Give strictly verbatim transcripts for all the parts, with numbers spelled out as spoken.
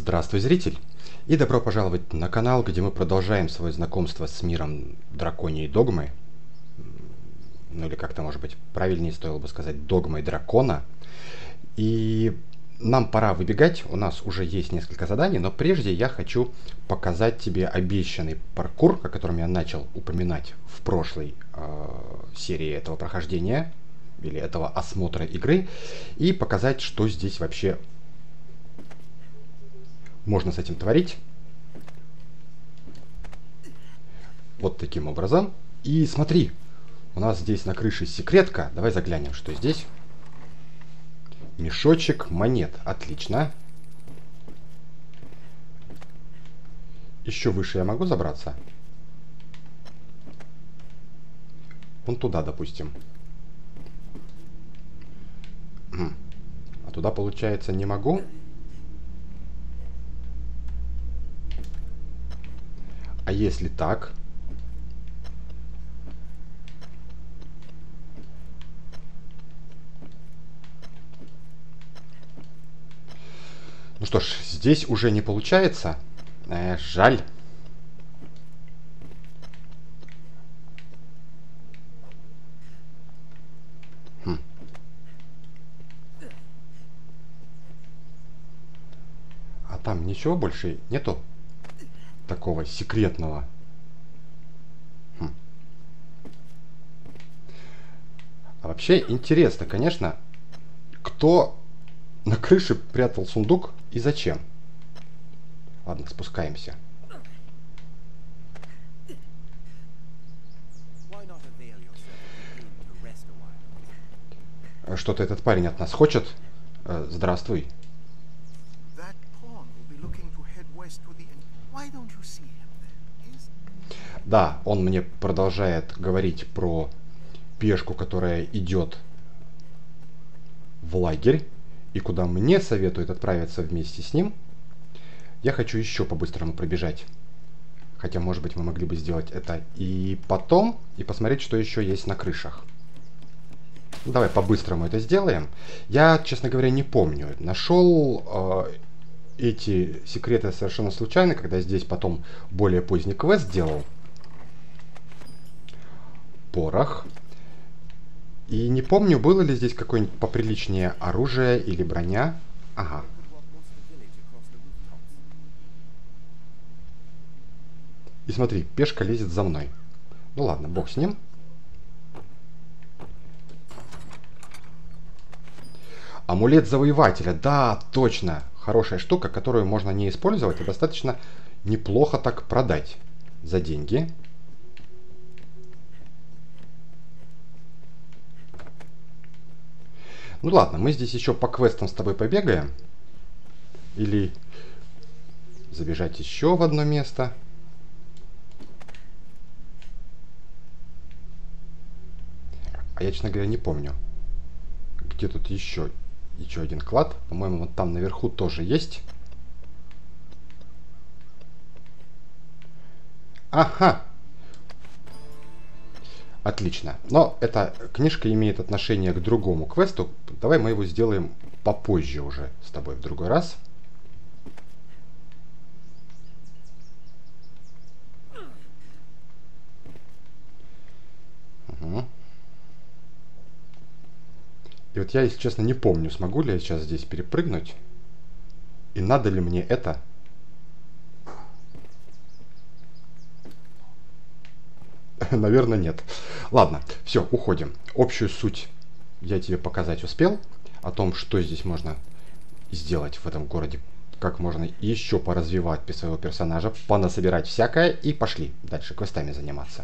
Здравствуй, зритель! И добро пожаловать на канал, где мы продолжаем свое знакомство с миром драконьей догмы. Ну или как-то, может быть, правильнее стоило бы сказать догмой дракона. И нам пора выбегать, у нас уже есть несколько заданий, но прежде я хочу показать тебе обещанный паркур, о котором я начал упоминать в прошлой э, серии этого прохождения, или этого осмотра игры, и показать, что здесь вообще можно с этим творить. Вот таким образом. И смотри, у нас здесь на крыше секретка. Давай заглянем, что здесь. Мешочек монет. Отлично. Еще выше я могу забраться? Вон туда, допустим. А туда, получается, не могу? А если так? Ну что ж, здесь уже не получается. Э, жаль. Хм. А там ничего больше нету? Такого секретного. Хм. А вообще интересно, конечно, кто на крыше прятал сундук и зачем? Ладно, спускаемся. Что-то этот парень от нас хочет. Э, здравствуй. Да, он мне продолжает говорить про пешку, которая идет в лагерь, и куда мне советует отправиться вместе с ним. Я хочу еще по-быстрому пробежать. Хотя, может быть, мы могли бы сделать это и потом, и посмотреть, что еще есть на крышах. Ну, давай по-быстрому это сделаем. Я, честно говоря, не помню. Нашел э, эти секреты совершенно случайно, когда здесь потом более поздний квест делал. Порох. И не помню, было ли здесь какое-нибудь поприличнее оружие или броня. Ага. И смотри, пешка лезет за мной. Ну ладно, бог с ним. Амулет завоевателя. Да, точно. Хорошая штука, которую можно не использовать, а достаточно неплохо так продать за деньги. Ну ладно, мы здесь еще по квестам с тобой побегаем. Или забежать еще в одно место. А я, честно говоря, не помню, где тут еще, еще один клад. По-моему, вот там наверху тоже есть. Ага! Отлично. Но эта книжка имеет отношение к другому квесту. Давай мы его сделаем попозже уже с тобой в другой раз. Угу. И вот я, если честно, не помню, смогу ли я сейчас здесь перепрыгнуть. И надо ли мне это. Наверное, нет. Ладно, все, уходим. Общую суть я тебе показать успел. О том, что здесь можно сделать в этом городе. Как можно еще поразвивать своего персонажа. Понасобирать всякое. И пошли дальше квестами заниматься.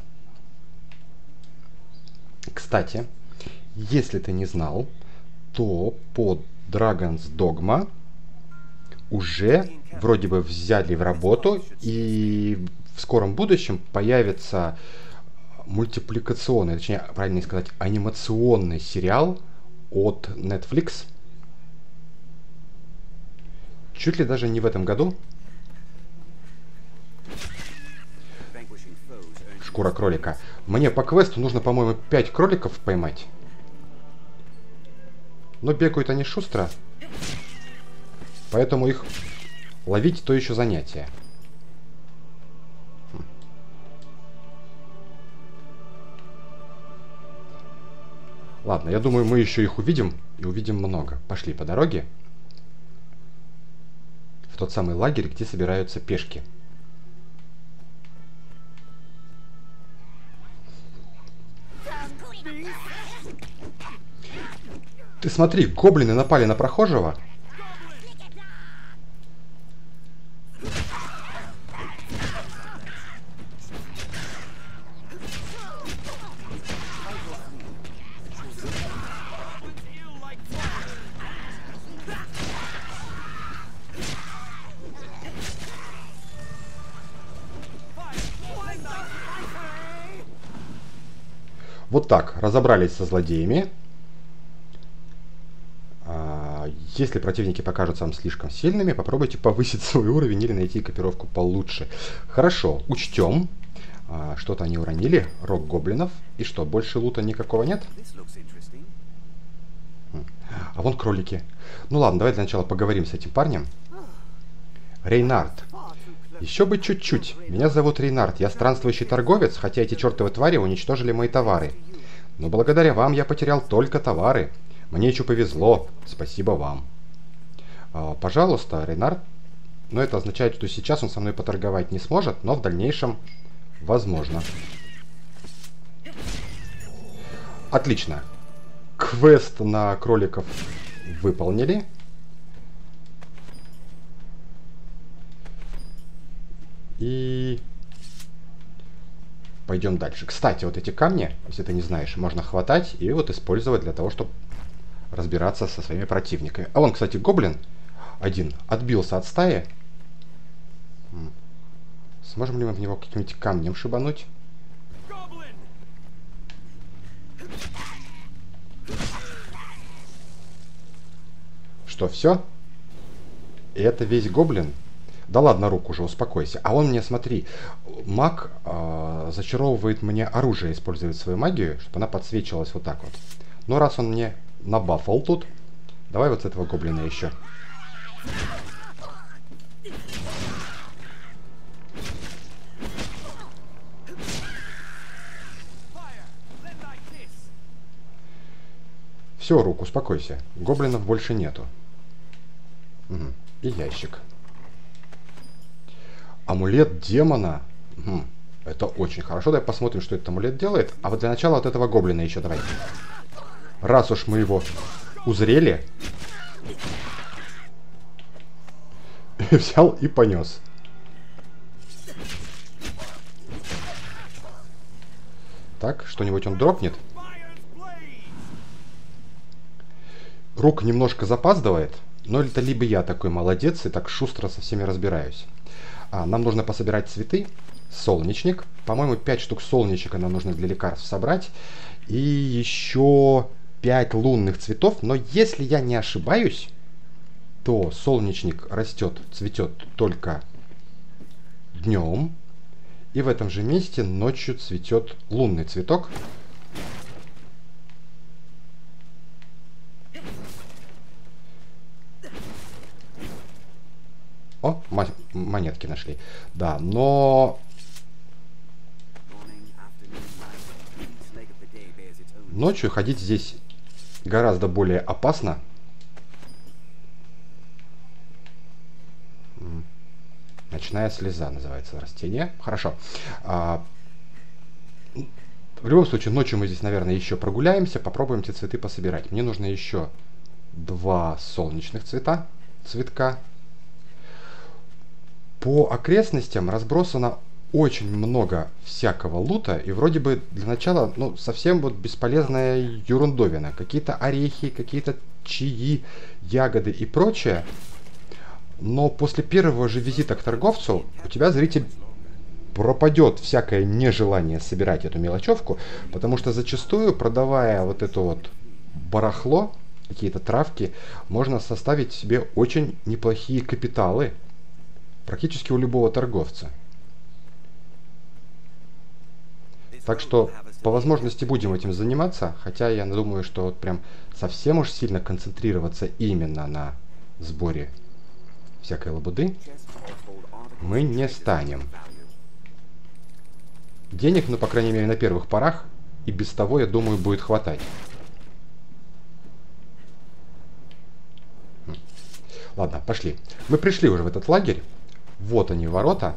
Кстати, если ты не знал, то под Dragon's Dogma уже вроде бы взяли в работу. И в скором будущем появится мультипликационный, точнее, правильно сказать, анимационный сериал от Netflix. Чуть ли даже не в этом году. Шкура кролика. Мне по квесту нужно, по-моему, пять кроликов поймать. Но бегают они шустро. Поэтому их ловить то еще занятие. Ладно, я думаю, мы еще их увидим, и увидим много. Пошли по дороге в тот самый лагерь, где собираются пешки. Ты смотри, гоблины напали на прохожего. Вот так, разобрались со злодеями. Если противники покажутся вам слишком сильными, попробуйте повысить свой уровень или найти экипировку получше. Хорошо, учтем. Что-то они уронили, рог гоблинов. И что, больше лута никакого нет? А вон кролики. Ну ладно, давай для начала поговорим с этим парнем. Рейнард. Еще бы чуть-чуть. Меня зовут Рейнард, я странствующий торговец, хотя эти чертовы твари уничтожили мои товары. Но благодаря вам я потерял только товары. Мне еще повезло. Спасибо вам. А, пожалуйста, Рейнард. Но это означает, что сейчас он со мной поторговать не сможет, но в дальнейшем возможно. Отлично. Квест на кроликов выполнили. И пойдем дальше. Кстати, вот эти камни, если ты не знаешь, можно хватать и вот использовать для того, чтобы разбираться со своими противниками. А вон, кстати, гоблин один отбился от стаи. Сможем ли мы в него каким-нибудь камнем шибануть? Что, все? И это весь гоблин? Да ладно, рук уже, успокойся. А он мне, смотри, маг э, зачаровывает мне оружие, использует свою магию, чтобы она подсвечивалась вот так вот. Но раз он мне набафал тут, давай вот с этого гоблина еще. Все, рук, успокойся. Гоблинов больше нету. Угу. И ящик. Амулет демона. Угу. Это очень хорошо. Давай посмотрим, что этот амулет делает. А вот для начала вот этого гоблина еще давай. Раз уж мы его узрели. Взял и понес. Так, что-нибудь он дропнет. Рук немножко запаздывает. Но это либо я такой молодец и так шустро со всеми разбираюсь. А, нам нужно пособирать цветы. Солнечник. По-моему, пять штук солнечника нам нужно для лекарств собрать. И еще пять лунных цветов. Но если я не ошибаюсь, то солнечник растет, цветет только днем. И в этом же месте ночью цветет лунный цветок. О, монетки нашли. Да, но... Ночью ходить здесь гораздо более опасно. Ночная слеза называется растение. Хорошо. А, в любом случае, ночью мы здесь, наверное, еще прогуляемся. Попробуем эти цветы пособирать. Мне нужно еще два солнечных цвета. Цветка. По окрестностям разбросано очень много всякого лута. И вроде бы для начала, ну, совсем вот бесполезная ерундовина. Какие-то орехи, какие-то чаи, ягоды и прочее. Но после первого же визита к торговцу у тебя, зритель, пропадет всякое нежелание собирать эту мелочевку, потому что зачастую, продавая вот это вот барахло, какие-то травки, можно составить себе очень неплохие капиталы практически у любого торговца. Так что по возможности будем этим заниматься, хотя я думаю, что вот прям совсем уж сильно концентрироваться именно на сборе всякой лабуды мы не станем. Денег, ну, по крайней мере, на первых порах, и без того, я думаю, будет хватать. Ладно, пошли. Мы пришли уже в этот лагерь. Вот они, ворота.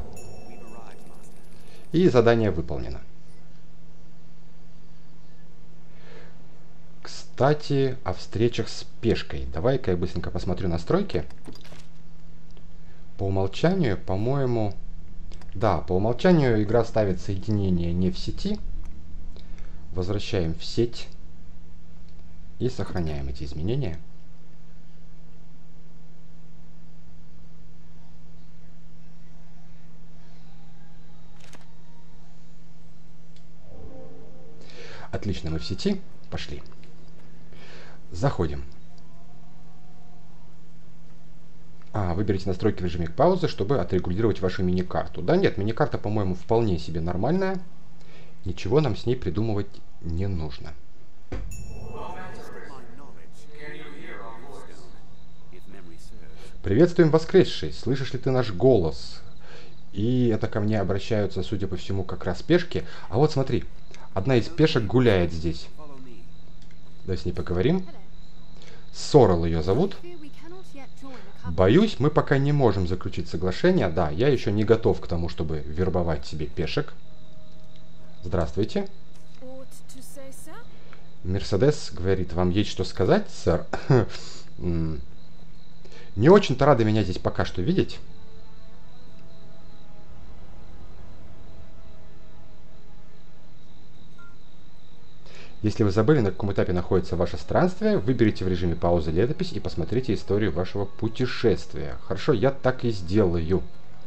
И задание выполнено. Кстати, о встречах с пешкой. Давай-ка я быстренько посмотрю настройки. По умолчанию, по-моему... Да, по умолчанию игра ставит соединение не в сети. Возвращаем в сеть. И сохраняем эти изменения. Отлично, мы в сети. Пошли. Заходим. А, выберите настройки в режиме паузы, чтобы отрегулировать вашу мини-карту. Да нет, мини-карта, по-моему, вполне себе нормальная. Ничего нам с ней придумывать не нужно. Приветствуем, воскресший. Слышишь ли ты наш голос? И это ко мне обращаются, судя по всему, как раз пешки. А вот смотри, одна из пешек гуляет здесь. Давай с ней поговорим. Сорел ее зовут. Боюсь, мы пока не можем заключить соглашение. Да, я еще не готов к тому, чтобы вербовать себе пешек. Здравствуйте. Мерседес говорит, вам есть что сказать, сэр? Не очень-то рады меня здесь пока что видеть. Если вы забыли, на каком этапе находится ваше странствие, выберите в режиме паузы летопись и посмотрите историю вашего путешествия. Хорошо, я так и сделаю.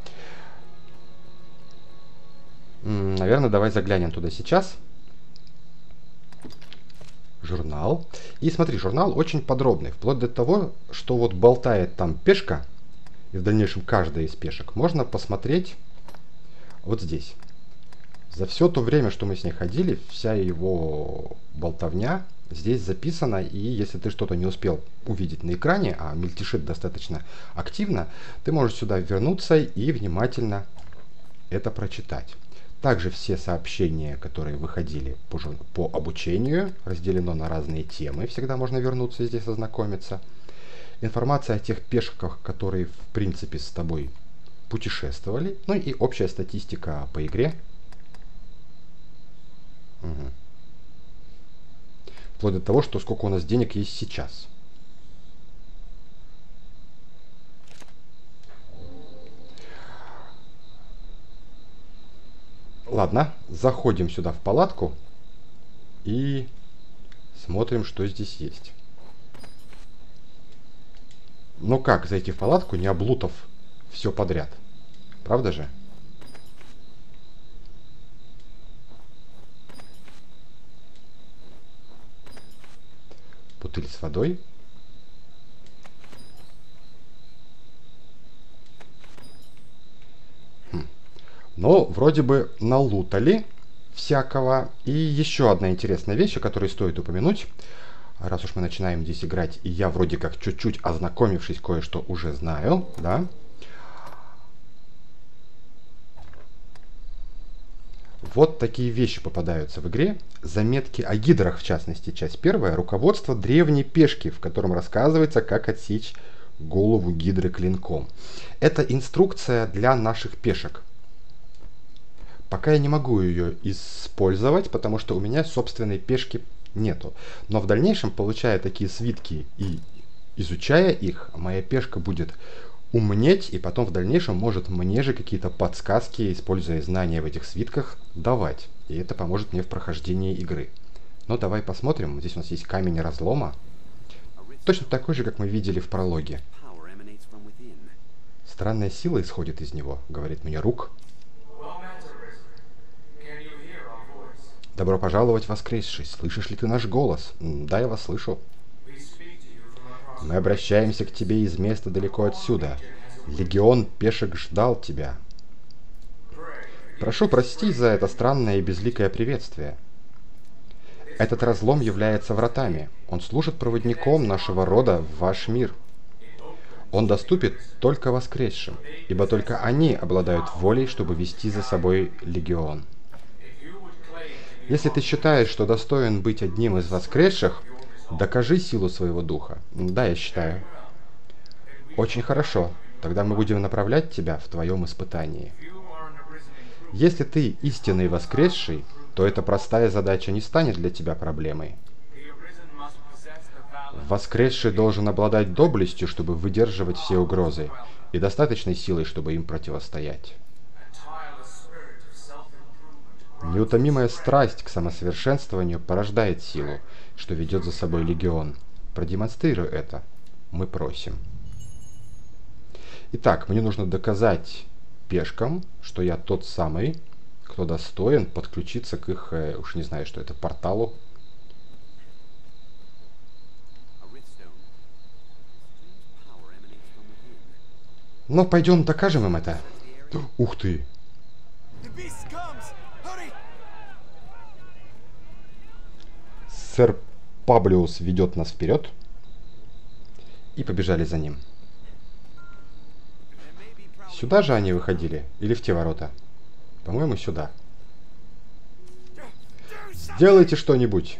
М-м, наверное, давай заглянем туда сейчас. Журнал. И смотри, журнал очень подробный, вплоть до того, что вот болтает там пешка, и в дальнейшем каждая из пешек можно посмотреть вот здесь. За все то время, что мы с ней ходили, вся его болтовня здесь записана, и если ты что-то не успел увидеть на экране, а мельтешит достаточно активно, ты можешь сюда вернуться и внимательно это прочитать. Также все сообщения, которые выходили по, по обучению, разделено на разные темы, всегда можно вернуться и здесь ознакомиться. Информация о тех пешках, которые в принципе с тобой путешествовали, ну и общая статистика по игре. Угу. Вплоть до того, что сколько у нас денег есть сейчас. Ладно, заходим сюда в палатку и смотрим, что здесь есть. Ну как зайти в палатку, не облутав все подряд? Правда же? Бутыль с водой. Хм. Но вроде бы налутали всякого. И еще одна интересная вещь, о которой стоит упомянуть. Раз уж мы начинаем здесь играть, и я вроде как чуть-чуть ознакомившись, кое-что уже знаю, да. Вот такие вещи попадаются в игре. Заметки о гидрах, в частности, часть первая. Руководство древней пешки, в котором рассказывается, как отсечь голову гидры клинком. Это инструкция для наших пешек. Пока я не могу ее использовать, потому что у меня собственной пешки нету. Но в дальнейшем, получая такие свитки и изучая их, моя пешка будет умнеть, и потом в дальнейшем может мне же какие-то подсказки, используя знания в этих свитках, давать. И это поможет мне в прохождении игры. Но давай посмотрим. Здесь у нас есть камень разлома. Точно такой же, как мы видели в прологе. Странная сила исходит из него, говорит мне Рук. Добро пожаловать, воскресший. Слышишь ли ты наш голос? Да, я вас слышу. Мы обращаемся к тебе из места далеко отсюда. Легион пешек ждал тебя. Прошу прости за это странное и безликое приветствие. Этот разлом является вратами. Он служит проводником нашего рода в ваш мир. Он доступен только воскресшим, ибо только они обладают волей, чтобы вести за собой легион. Если ты считаешь, что достоин быть одним из воскресших, докажи силу своего духа. Да, я считаю. Очень хорошо. Тогда мы будем направлять тебя в твоем испытании. Если ты истинный воскресший, то эта простая задача не станет для тебя проблемой. Воскресший должен обладать доблестью, чтобы выдерживать все угрозы, и достаточной силой, чтобы им противостоять. Неутомимая страсть к самосовершенствованию порождает силу, что ведет за собой легион. Продемонстрируй это. Мы просим. Итак, мне нужно доказать пешкам, что я тот самый, кто достоин подключиться к их, э, уж не знаю, что это, порталу. Ну, пойдем докажем им это. Ух ты! Сэр Паблиус ведет нас вперед. И побежали за ним. Сюда же они выходили? Или в те ворота? По-моему, сюда. Сделайте что-нибудь.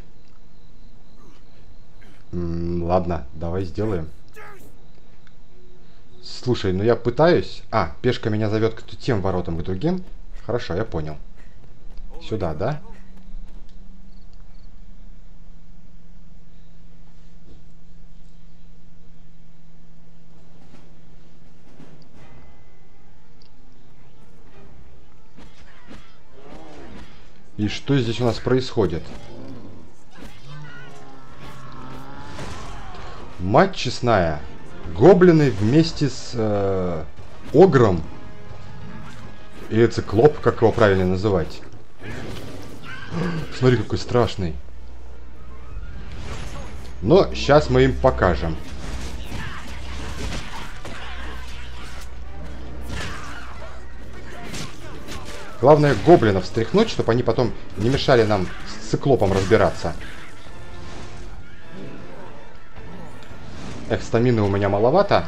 Ладно, давай сделаем. Слушай, ну я пытаюсь... А, пешка меня зовет к тем воротам, к другим. Хорошо, я понял. Сюда, да? И что здесь у нас происходит? Мать честная. Гоблины вместе с э, Огром. Или Циклоп, как его правильно называть. Смотри, какой страшный. Но сейчас мы им покажем. Главное гоблинов встряхнуть, чтобы они потом не мешали нам с Циклопом разбираться. Эх, стамины у меня маловато.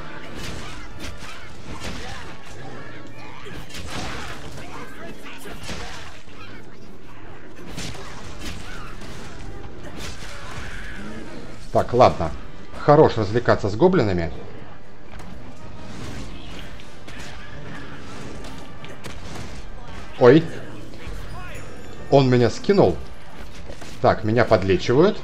Так, ладно. Хорош развлекаться с гоблинами. Ой. Он меня скинул. Так, меня подлечивают.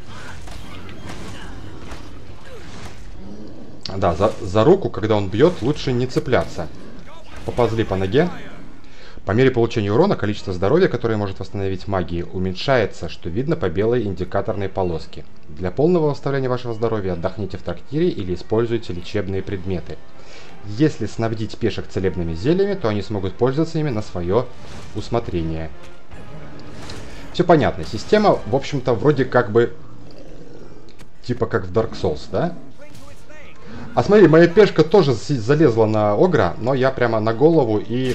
Да, за, за руку, когда он бьет, лучше не цепляться. Поползли по ноге. По мере получения урона, количество здоровья, которое может восстановить магии, уменьшается, что видно по белой индикаторной полоске. Для полного восстановления вашего здоровья отдохните в трактире или используйте лечебные предметы. Если снабдить пешек целебными зельями, то они смогут пользоваться ими на свое усмотрение. Все понятно. Система, в общем-то, вроде как бы... Типа как в Dark Souls, да? А смотри, моя пешка тоже залезла на Огра, но я прямо на голову и...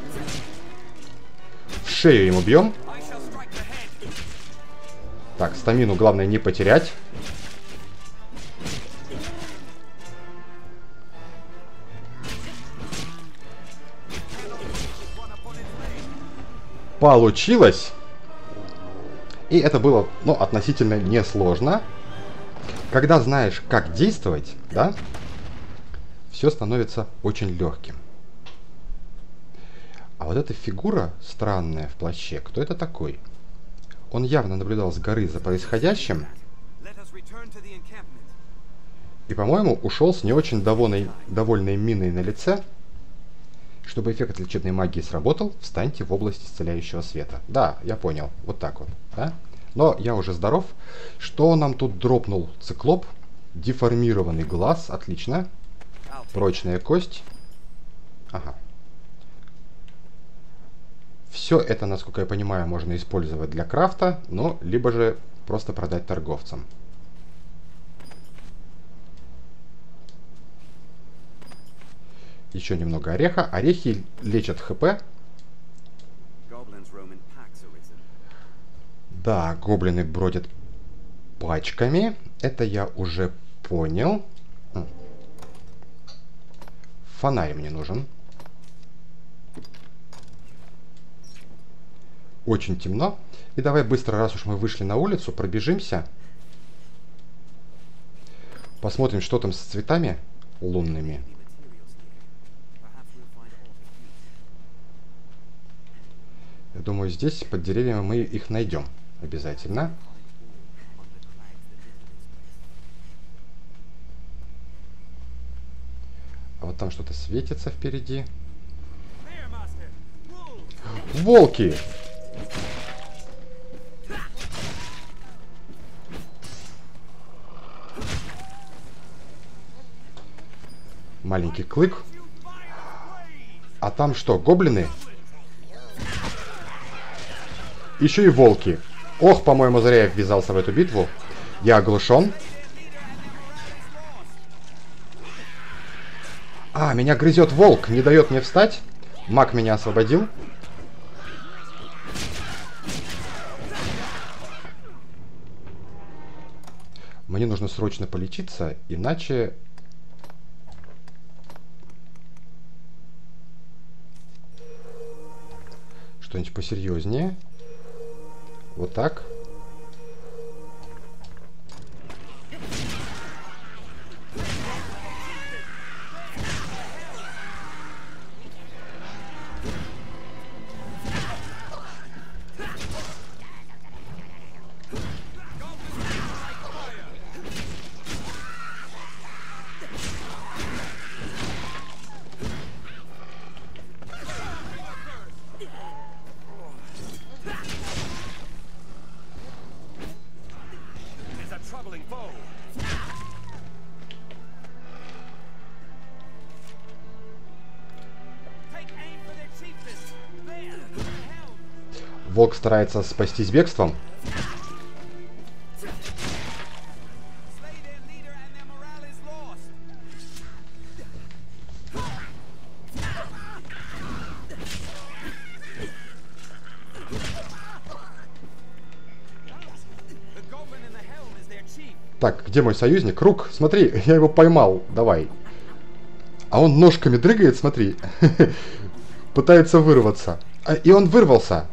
в шею ему бьем. Так, стамину главное не потерять. Получилось. И это было, ну, относительно несложно. Когда знаешь, как действовать, да, все становится очень легким. А вот эта фигура странная в плаще, кто это такой? Он явно наблюдал с горы за происходящим. И, по-моему, ушел с не очень довольной, довольной миной на лице. Чтобы эффект лечебной магии сработал, встаньте в область исцеляющего света. Да, я понял. Вот так вот. Да? Но я уже здоров. Что нам тут дропнул Циклоп? Деформированный глаз. Отлично. Прочная кость. Ага. Все это, насколько я понимаю, можно использовать для крафта, но либо же просто продать торговцам. Еще немного ореха. Орехи лечат хп. Да, гоблины бродят пачками. Это я уже понял. Фонарь мне нужен. Очень темно. И давай быстро, раз уж мы вышли на улицу, пробежимся. Посмотрим, что там с цветами лунными. Я думаю, здесь под деревьями мы их найдем обязательно. А вот там что-то светится впереди. Волки! Маленький клык. А там что, гоблины? Еще и волки. Ох, по-моему, зря я ввязался в эту битву. Я оглушен. А, меня грызет волк, не дает мне встать. Маг меня освободил. Мне нужно срочно полечиться, иначе... Что-нибудь посерьезнее. Вот так. Волк старается спастись бегством. Так, где мой союзник? Рук, смотри, я его поймал. Давай. А он ножками дрыгает, смотри. Пытается вырваться. А, и он вырвался.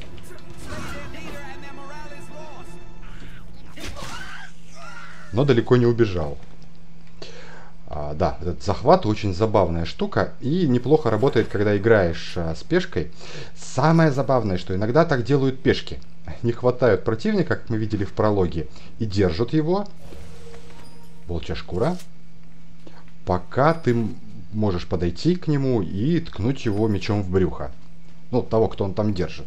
Но далеко не убежал. А, да, этот захват очень забавная штука. И неплохо работает, когда играешь а, с пешкой. Самое забавное, что иногда так делают пешки. Не хватают противника, как мы видели в прологе, и держат его. Волчья шкура. Пока ты можешь подойти к нему и ткнуть его мечом в брюхо. Ну, того, кто он там держит.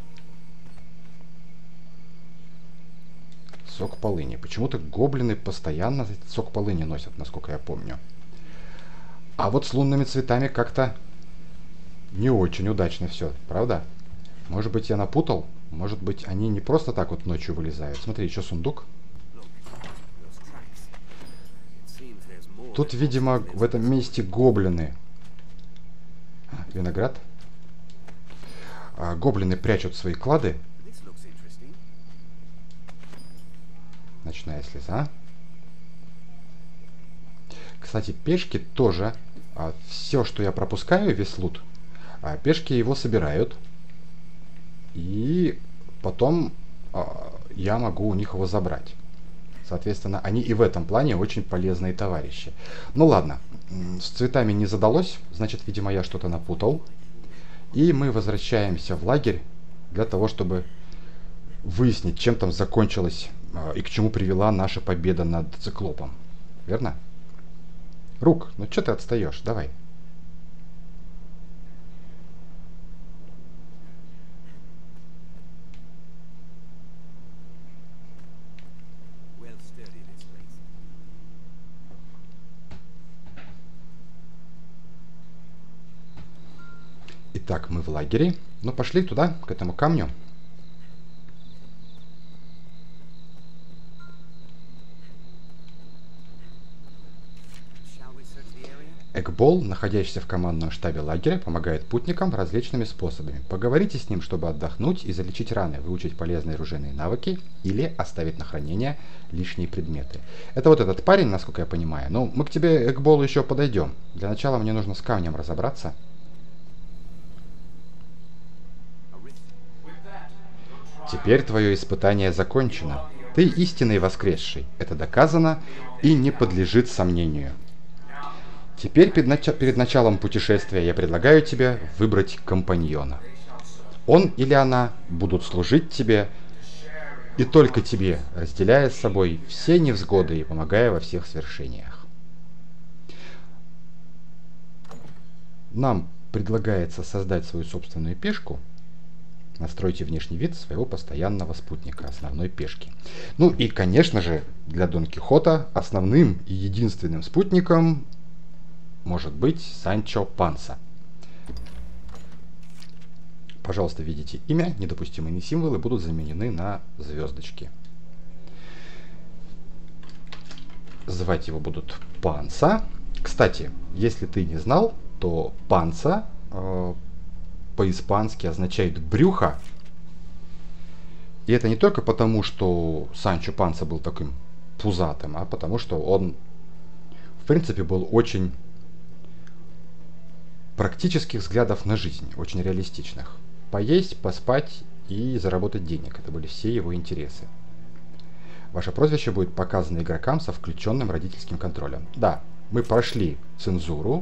Сок полыни. Почему-то гоблины постоянно сок полыни носят, насколько я помню. А вот с лунными цветами как-то не очень удачно все, правда? Может быть, я напутал? Может быть, они не просто так вот ночью вылезают. Смотри, еще сундук. Тут, видимо, в этом месте гоблины. Виноград. А, гоблины прячут свои клады. Ночная слеза. Кстати, пешки тоже. А, все, что я пропускаю, весь лут, а, пешки его собирают. И потом а, я могу у них его забрать. Соответственно, они и в этом плане очень полезные товарищи. Ну ладно, с цветами не задалось. Значит, видимо, я что-то напутал. И мы возвращаемся в лагерь для того, чтобы выяснить, чем там закончилась и к чему привела наша победа над циклопом. Верно? Рук, ну что ты отстаешь? Давай. Итак, мы в лагере. Ну, пошли туда, к этому камню. Экбол, находящийся в командном штабе лагеря, помогает путникам различными способами. Поговорите с ним, чтобы отдохнуть и залечить раны, выучить полезные оружейные навыки или оставить на хранение лишние предметы. Это вот этот парень, насколько я понимаю. Ну, мы к тебе, Экболу, еще подойдем. Для начала мне нужно с камнем разобраться. Теперь твое испытание закончено. Ты истинный воскресший. Это доказано и не подлежит сомнению. Теперь перед, нач... перед началом путешествия я предлагаю тебе выбрать компаньона. Он или она будут служить тебе и только тебе, разделяя с собой все невзгоды и помогая во всех свершениях. Нам предлагается создать свою собственную пешку. Настройте внешний вид своего постоянного спутника, основной пешки. Ну и, конечно же, для Дон Кихота основным и единственным спутником может быть Санчо Панса. Пожалуйста, видите имя, недопустимые символы будут заменены на звездочки. Звать его будут Панса. Кстати, если ты не знал, то Панса э, по-испански означает брюхо. И это не только потому, что Санчо Панса был таким пузатым, а потому что он, в принципе, был очень практических взглядов на жизнь, очень реалистичных. Поесть, поспать и заработать денег. Это были все его интересы. Ваше прозвище будет показано игрокам со включенным родительским контролем. Да, мы прошли цензуру.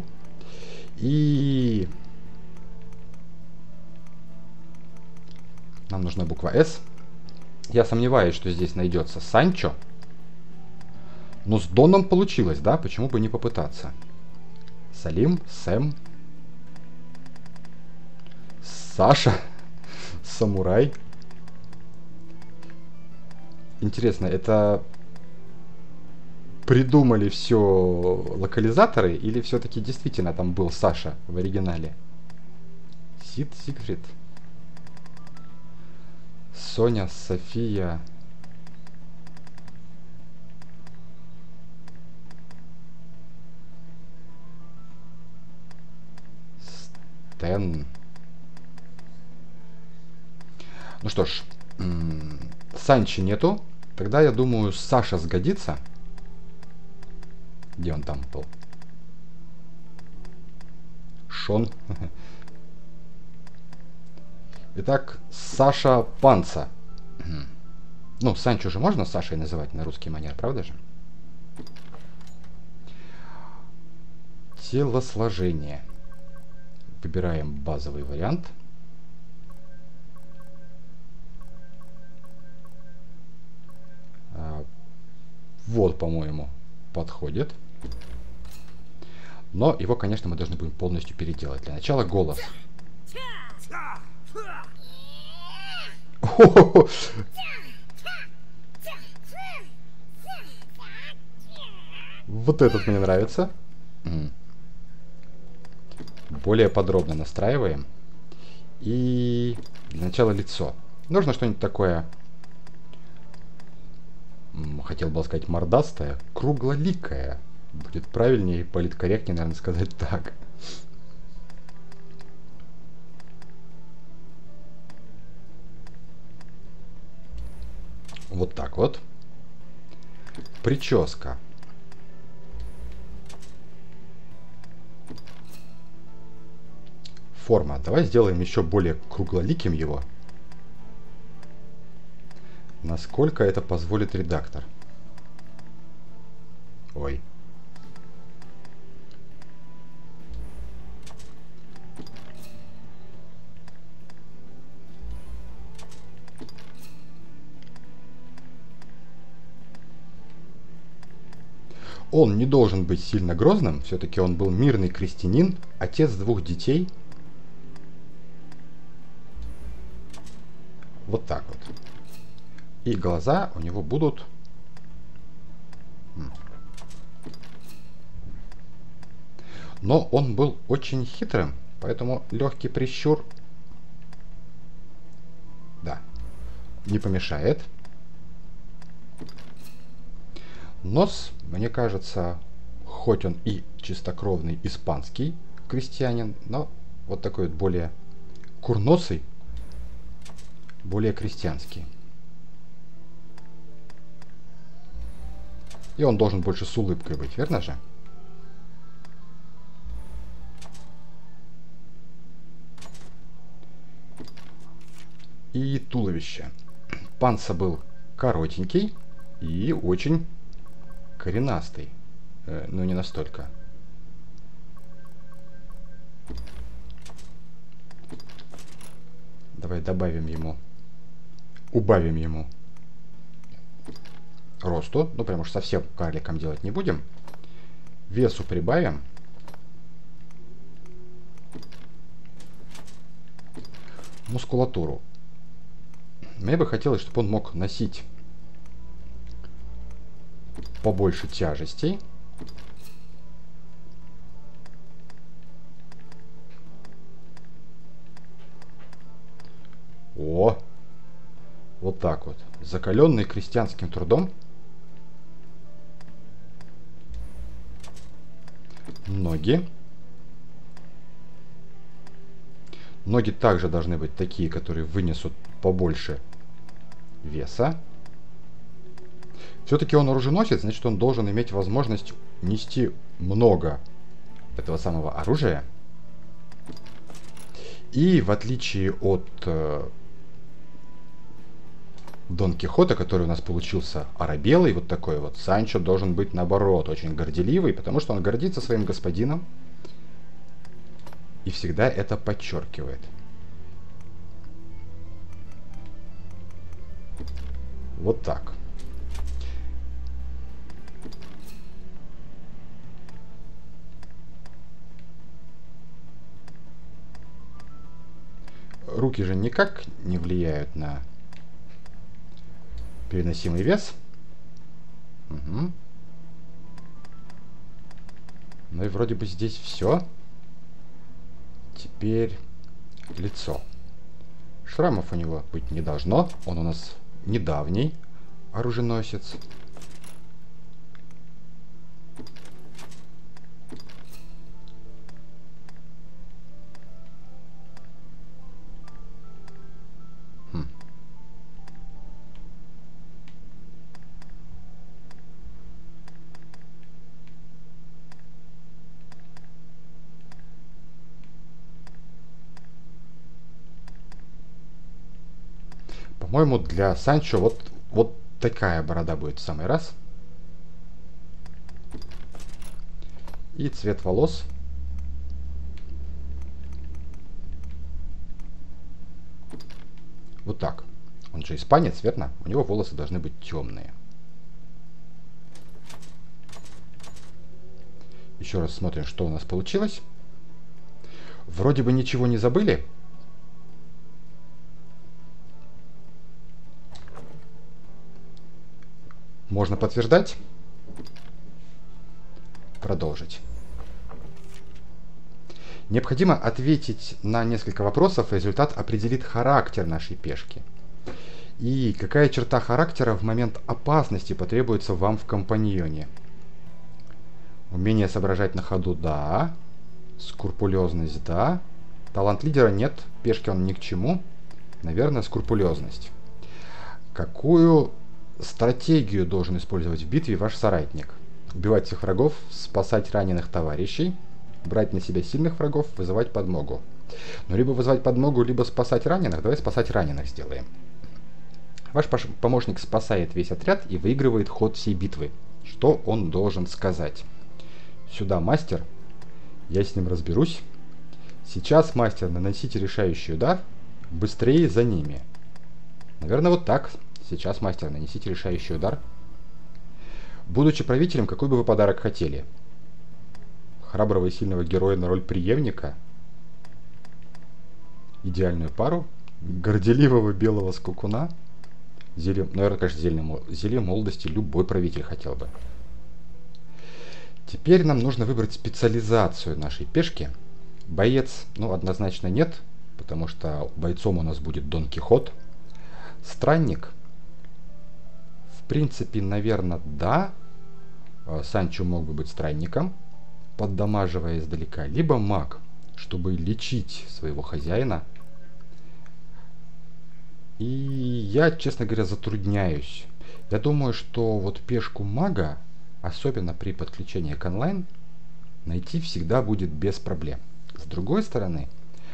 И нам нужна буква «С». Я сомневаюсь, что здесь найдется Санчо. Но с Доном получилось, да? Почему бы не попытаться? Салим, Сэм, Саша, Самурай. Интересно, это придумали все локализаторы или все-таки действительно там был Саша в оригинале? Сид, Сигфрид, Соня, София. Стэн. Ну что ж, Санчи нету. Тогда, я думаю, Саша сгодится. Где он там был? Шон. Итак, Саша Панса. Ну, Санчо же можно Сашей называть на русский манер, правда же? Телосложение. Выбираем базовый вариант. Вот, по-моему, подходит. Но его, конечно, мы должны будем полностью переделать. Для начала голос. Вот этот мне нравится. Более подробно настраиваем. И для начала лицо. Нужно что-нибудь такое, хотел бы сказать мордастое, круглоликое. Будет правильнее и политкорректнее, наверное, сказать так. Вот так вот. Прическа. Форма. Давай сделаем еще более круглоликим его. Насколько это позволит редактор. Ой. Он не должен быть сильно грозным. Все-таки он был мирный крестьянин, отец двух детей. Вот так вот. И глаза у него будут... Но он был очень хитрым, поэтому легкий прищур, да, не помешает. Нос, мне кажется, хоть он и чистокровный испанский крестьянин, но вот такой вот более курносый, более крестьянский. И он должен больше с улыбкой быть, верно же? И туловище. Панца был коротенький и очень коренастый. Э, но не настолько. Давай добавим ему, убавим ему росту. Ну, прям уж совсем карликом делать не будем. Весу прибавим. Мускулатуру. Мне бы хотелось, чтобы он мог носить побольше тяжестей. О! Вот так вот. Закаленный крестьянским трудом. Ноги. Ноги также должны быть такие, которые вынесут побольше веса. Все-таки он оруженосец, значит, он должен иметь возможность нести много этого самого оружия. И в отличие от э, Дон Кихота, который у нас получился оробелый, вот такой вот, Санчо должен быть, наоборот, очень горделивый, потому что он гордится своим господином и всегда это подчеркивает. Вот так. Руки же никак не влияют на переносимый вес. Угу. Ну и вроде бы здесь все. Теперь лицо. Шрамов у него быть не должно. Он у нас недавний оруженосец. Хм. По-моему, для Санчо вот, вот такая борода будет в самый раз. И цвет волос. Вот так. Он же испанец, верно? У него волосы должны быть темные. Еще раз смотрим, что у нас получилось. Вроде бы ничего не забыли. Можно подтверждать. Продолжить. Необходимо ответить на несколько вопросов, и результат определит характер нашей пешки. И какая черта характера в момент опасности потребуется вам в компаньоне? Умение соображать на ходу – да. Скрупулезность – да. Талант лидера – нет. Пешке он ни к чему. Наверное, скрупулезность. Какую стратегию должен использовать в битве ваш соратник? Убивать всех врагов, спасать раненых товарищей, брать на себя сильных врагов, вызывать подмогу. Ну, либо вызывать подмогу, либо спасать раненых. Давай спасать раненых сделаем. Ваш помощник спасает весь отряд и выигрывает ход всей битвы. Что он должен сказать? Сюда, мастер. Я с ним разберусь. Сейчас, мастер, наносите решающий удар. Быстрее за ними. Наверное, вот так. Сейчас, мастер, нанесите решающий удар. Будучи правителем, какой бы вы подарок хотели? Храброго и сильного героя на роль преемника? Идеальную пару? Горделивого белого скакуна? Зелье, наверное, конечно, зелье, зелье молодости любой правитель хотел бы. Теперь нам нужно выбрать специализацию нашей пешки. Боец, ну, однозначно нет, потому что бойцом у нас будет Дон Кихот. Странник. В принципе, наверное, да. Санчо мог бы быть странником. поддамаживая издалека, либо маг, чтобы лечить своего хозяина. И я, честно говоря, затрудняюсь. Я думаю, что вот пешку мага, особенно при подключении к онлайн, найти всегда будет без проблем. С другой стороны,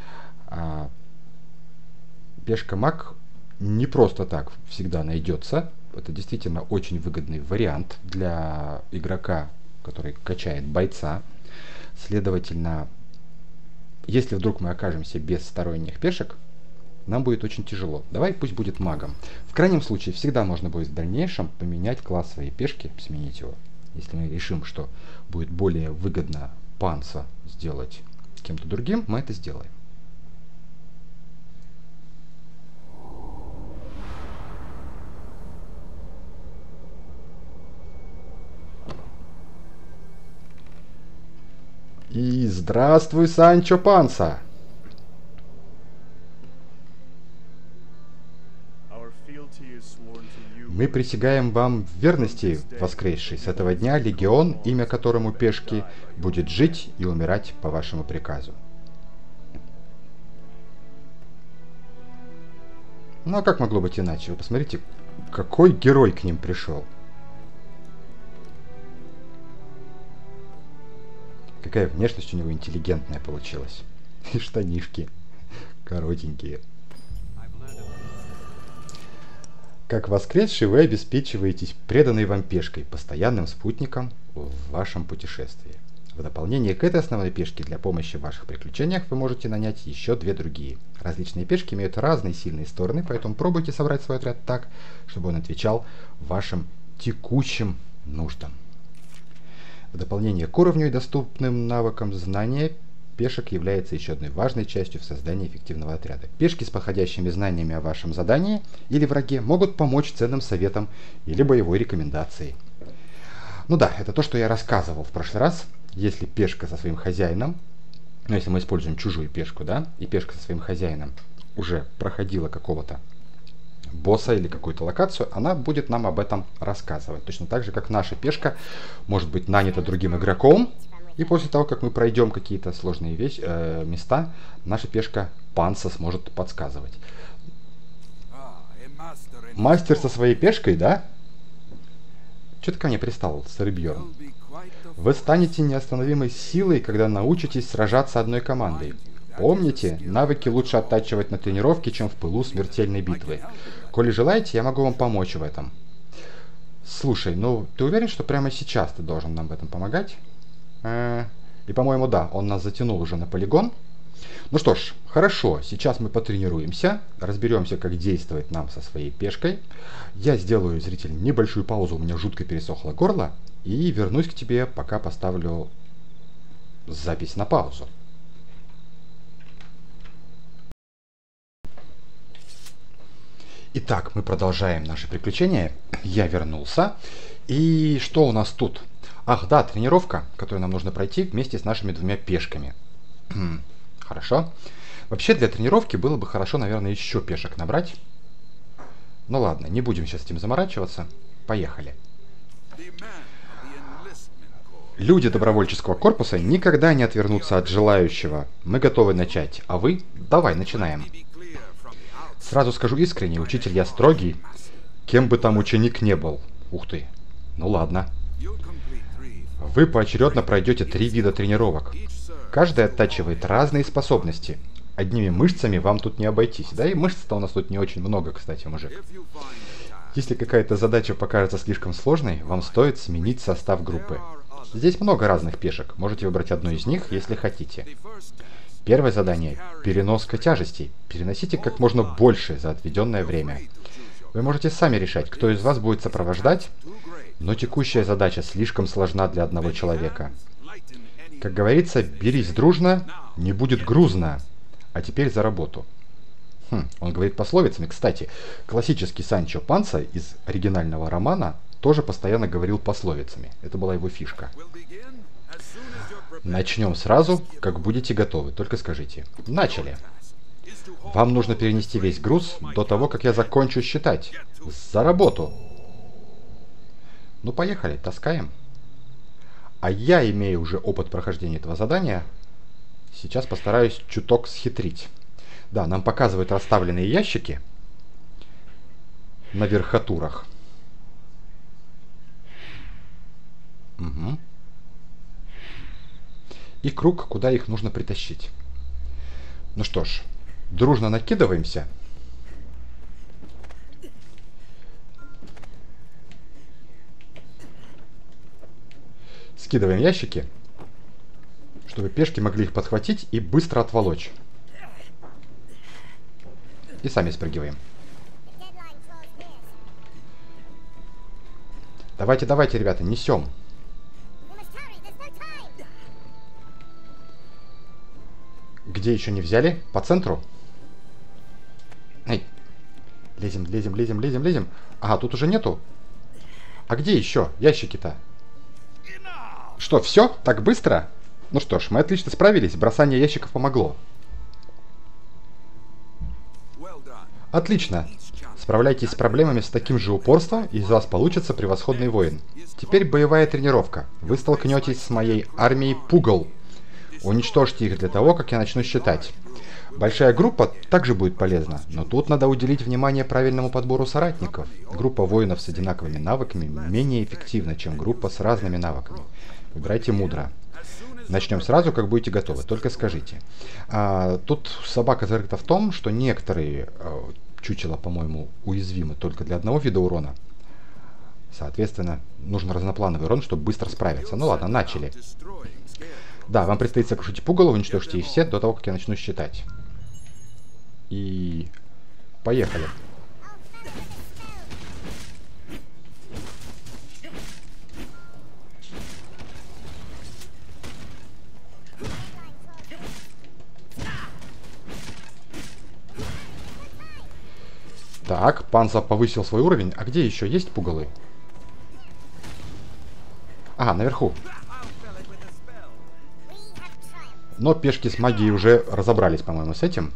пешка маг не просто так всегда найдется. Это действительно очень выгодный вариант для игрока, который качает бойца. Следовательно, если вдруг мы окажемся без сторонних пешек, нам будет очень тяжело. Давай пусть будет магом. В крайнем случае, всегда можно будет в дальнейшем поменять класс своей пешки, сменить его. Если мы решим, что будет более выгодно панца сделать кем-то другим, мы это сделаем. И здравствуй, Санчо Панса! Мы присягаем вам в верности, воскресший. С этого дня легион, имя которому пешки, будет жить и умирать по вашему приказу. Ну а как могло быть иначе? Вы посмотрите, какой герой к ним пришел. Какая внешность у него интеллигентная получилась. И штанишки коротенькие. Как воскресший, вы обеспечиваетесь преданной вам пешкой, постоянным спутником в вашем путешествии. В дополнение к этой основной пешке для помощи в ваших приключениях вы можете нанять еще две другие. Различные пешки имеют разные сильные стороны, поэтому пробуйте собрать свой отряд так, чтобы он отвечал вашим текущим нуждам. В дополнение к уровню и доступным навыкам знания, пешек является еще одной важной частью в создании эффективного отряда. Пешки с подходящими знаниями о вашем задании или враге могут помочь ценным советом или боевой рекомендацией. Ну да, это то, что я рассказывал в прошлый раз. Если пешка со своим хозяином, ну если мы используем чужую пешку, да, и пешка со своим хозяином уже проходила какого-то босса или какую-то локацию, она будет нам об этом рассказывать. Точно так же, как наша пешка может быть нанята другим игроком, и после того, как мы пройдем какие-то сложные вещи, э, места, наша пешка Панса сможет подсказывать. Мастер со своей пешкой, да? Че ты ко мне пристал, Сарбьерн? Вы станете неостановимой силой, когда научитесь сражаться одной командой. Помните, навыки лучше оттачивать на тренировке, чем в пылу смертельной битвы. Коли желаете, я могу вам помочь в этом. Слушай, ну ты уверен, что прямо сейчас ты должен нам в этом помогать? Э-э- и, по-моему, да, он нас затянул уже на полигон. Ну что ж, хорошо, сейчас мы потренируемся, разберемся, как действовать нам со своей пешкой. Я сделаю, зритель, небольшую паузу, у меня жутко пересохло горло, и вернусь к тебе, пока поставлю запись на паузу. Итак, мы продолжаем наши приключения. Я вернулся. И что у нас тут? Ах, да, тренировка, которую нам нужно пройти вместе с нашими двумя пешками. Хорошо. Вообще, для тренировки было бы хорошо, наверное, еще пешек набрать. Ну ладно, не будем сейчас этим заморачиваться. Поехали. Люди добровольческого корпуса никогда не отвернутся от желающего. Мы готовы начать. А вы? Давай, начинаем. Сразу скажу искренне, учитель я строгий, кем бы там ученик не был. Ух ты. Ну ладно. Вы поочередно пройдете три вида тренировок. Каждый оттачивает разные способности. Одними мышцами вам тут не обойтись. Да и мышц-то у нас тут не очень много, кстати, мужик. Если какая-то задача покажется слишком сложной, вам стоит сменить состав группы. Здесь много разных пешек. Можете выбрать одну из них, если хотите. Первое задание – переноска тяжестей. Переносите как можно больше за отведенное время. Вы можете сами решать, кто из вас будет сопровождать, но текущая задача слишком сложна для одного человека. Как говорится, берись дружно, не будет грузно. А теперь за работу. Хм, он говорит пословицами. Кстати, классический Санчо Панса из оригинального романа тоже постоянно говорил пословицами. Это была его фишка. Начнем сразу, как будете готовы. Только скажите. Начали. Вам нужно перенести весь груз до того, как я закончу считать. За работу. Ну, поехали, таскаем. А я, имея уже опыт прохождения этого задания, сейчас постараюсь чуток схитрить. Да, нам показывают расставленные ящики на верхотурах. Угу. И круг, куда их нужно притащить. Ну что ж, дружно накидываемся. Скидываем ящики, чтобы пешки могли их подхватить и быстро отволочь. И сами спрыгиваем. Давайте, давайте, ребята, несем. Где еще не взяли? По центру? Эй. Лезем, лезем, лезем, лезем, лезем. Ага, тут уже нету. А где еще ящики-то? Что, все? Так быстро? Ну что ж, мы отлично справились. Бросание ящиков помогло. Отлично. Справляйтесь с проблемами с таким же упорством, и из вас получится превосходный воин. Теперь боевая тренировка. Вы столкнетесь с моей армией пугал. Уничтожьте их для того, как я начну считать. Большая группа также будет полезна, но тут надо уделить внимание правильному подбору соратников. Группа воинов с одинаковыми навыками менее эффективна, чем группа с разными навыками. Выбирайте мудро. Начнем сразу, как будете готовы, только скажите. А, тут собака зарыта в том, что некоторые а, чучела, по-моему, уязвимы только для одного вида урона. Соответственно, нужен разноплановый урон, чтобы быстро справиться. Ну ладно, начали. Да, вам предстоит сокрушить пугало, уничтожьте их все до того, как я начну считать. И... поехали. Так, Панца повысил свой уровень. А где еще есть пугалы? Ага, наверху. Но пешки с магией уже разобрались, по-моему, с этим.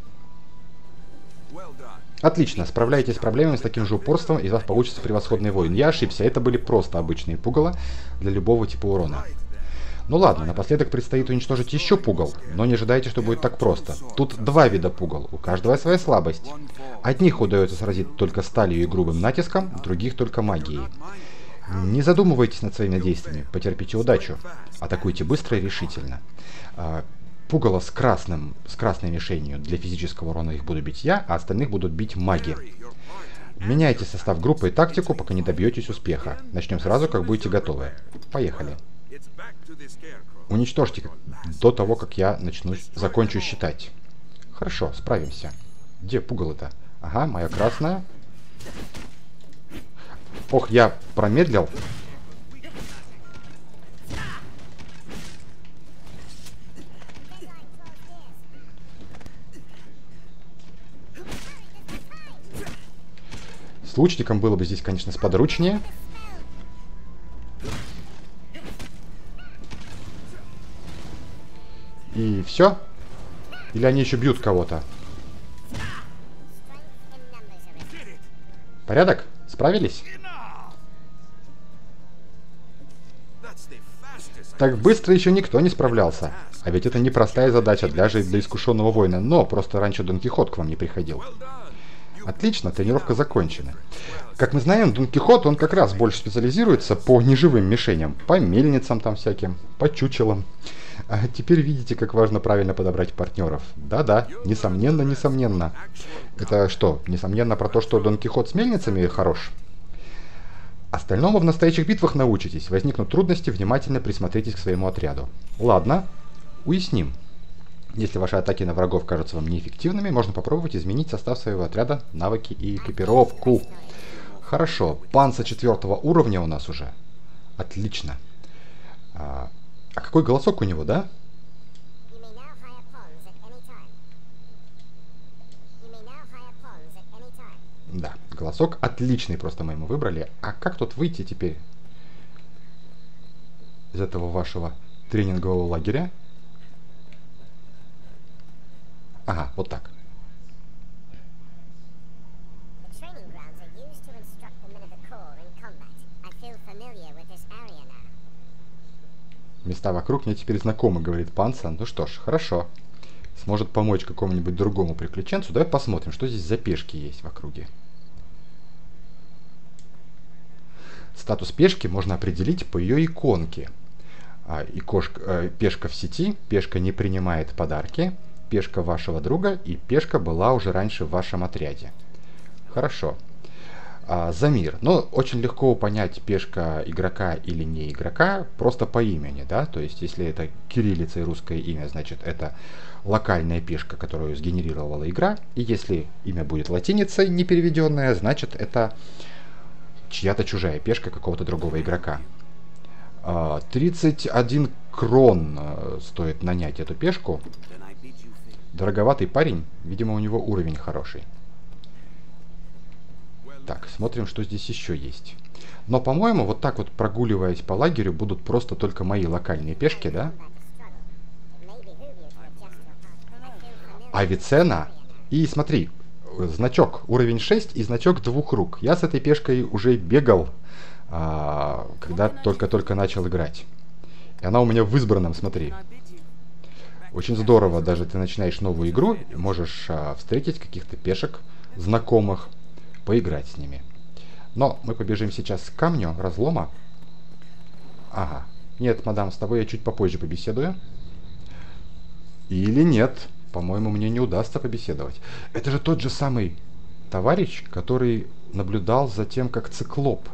Отлично, справляетесь с проблемами с таким же упорством, и из вас получится превосходный воин. Я ошибся, это были просто обычные пугало для любого типа урона. Ну ладно, напоследок предстоит уничтожить еще пугал, но не ожидайте, что будет так просто. Тут два вида пугал, у каждого своя слабость. Одних удается сразить только сталью и грубым натиском, других только магией. Не задумывайтесь над своими действиями, потерпите удачу. Атакуйте быстро и решительно. Пугало с красным, с красной мишенью. Для физического урона их буду бить я, а остальных будут бить маги. Меняйте состав группы и тактику, пока не добьетесь успеха. Начнем сразу, как будете готовы. Поехали. Уничтожьте до того, как я начну, закончу считать. Хорошо, справимся. Где пугало-то? Ага, моя красная. Ох, я промедлил. С лучником было бы здесь, конечно, сподручнее. И все? Или они еще бьют кого-то? Порядок? Справились? Так быстро еще никто не справлялся. А ведь это непростая задача даже для искушенного воина. Но просто раньше Дон Кихот к вам не приходил. Отлично, тренировка закончена. Как мы знаем, Дон Кихот, он как раз больше специализируется по неживым мишеням. По мельницам там всяким, по чучелам. А теперь видите, как важно правильно подобрать партнеров. Да-да, несомненно, несомненно. Это что, несомненно про то, что Дон Кихот с мельницами хорош? Остальному в настоящих битвах научитесь. Возникнут трудности, внимательно присмотритесь к своему отряду. Ладно, уясним. Если ваши атаки на врагов кажутся вам неэффективными, можно попробовать изменить состав своего отряда, навыки и экипировку. Хорошо, панца четвертого уровня у нас уже. Отлично. А, а какой голосок у него, да? Да, голосок отличный просто мы ему выбрали. А как тут выйти теперь из этого вашего тренингового лагеря? Ага, вот так. Места вокруг мне теперь знакомы, говорит Панса. Ну что ж, хорошо. Сможет помочь какому-нибудь другому приключенцу. Давай посмотрим, что здесь за пешки есть в округе. Статус пешки можно определить по ее иконке. А, икошка, э, пешка в сети, пешка не принимает подарки, пешка вашего друга и пешка была уже раньше в вашем отряде. Хорошо. А, Замир. Ну, очень легко понять, пешка игрока или не игрока, просто по имени, да? То есть, если это кириллица и русское имя, значит, это локальная пешка, которую сгенерировала игра. И если имя будет латиницей, не переведенное, значит, это чья-то чужая пешка какого-то другого игрока. тридцать один крон стоит нанять эту пешку. Дороговатый парень, видимо, у него уровень хороший. Так, смотрим, что здесь еще есть. Но, по-моему, вот так вот прогуливаясь по лагерю, будут просто только мои локальные пешки, да? Авиценна. И смотри, значок уровень шесть и значок двух рук. Я с этой пешкой уже бегал, а, когда только-только начал играть. И она у меня в избранном, смотри. Очень здорово, даже ты начинаешь новую игру, можешь а, встретить каких-то пешек знакомых, поиграть с ними. Но мы побежим сейчас к камню разлома. Ага. Нет, мадам, с тобой я чуть попозже побеседую. Или нет. По-моему, мне не удастся побеседовать. Это же тот же самый товарищ, который наблюдал за тем, как циклоп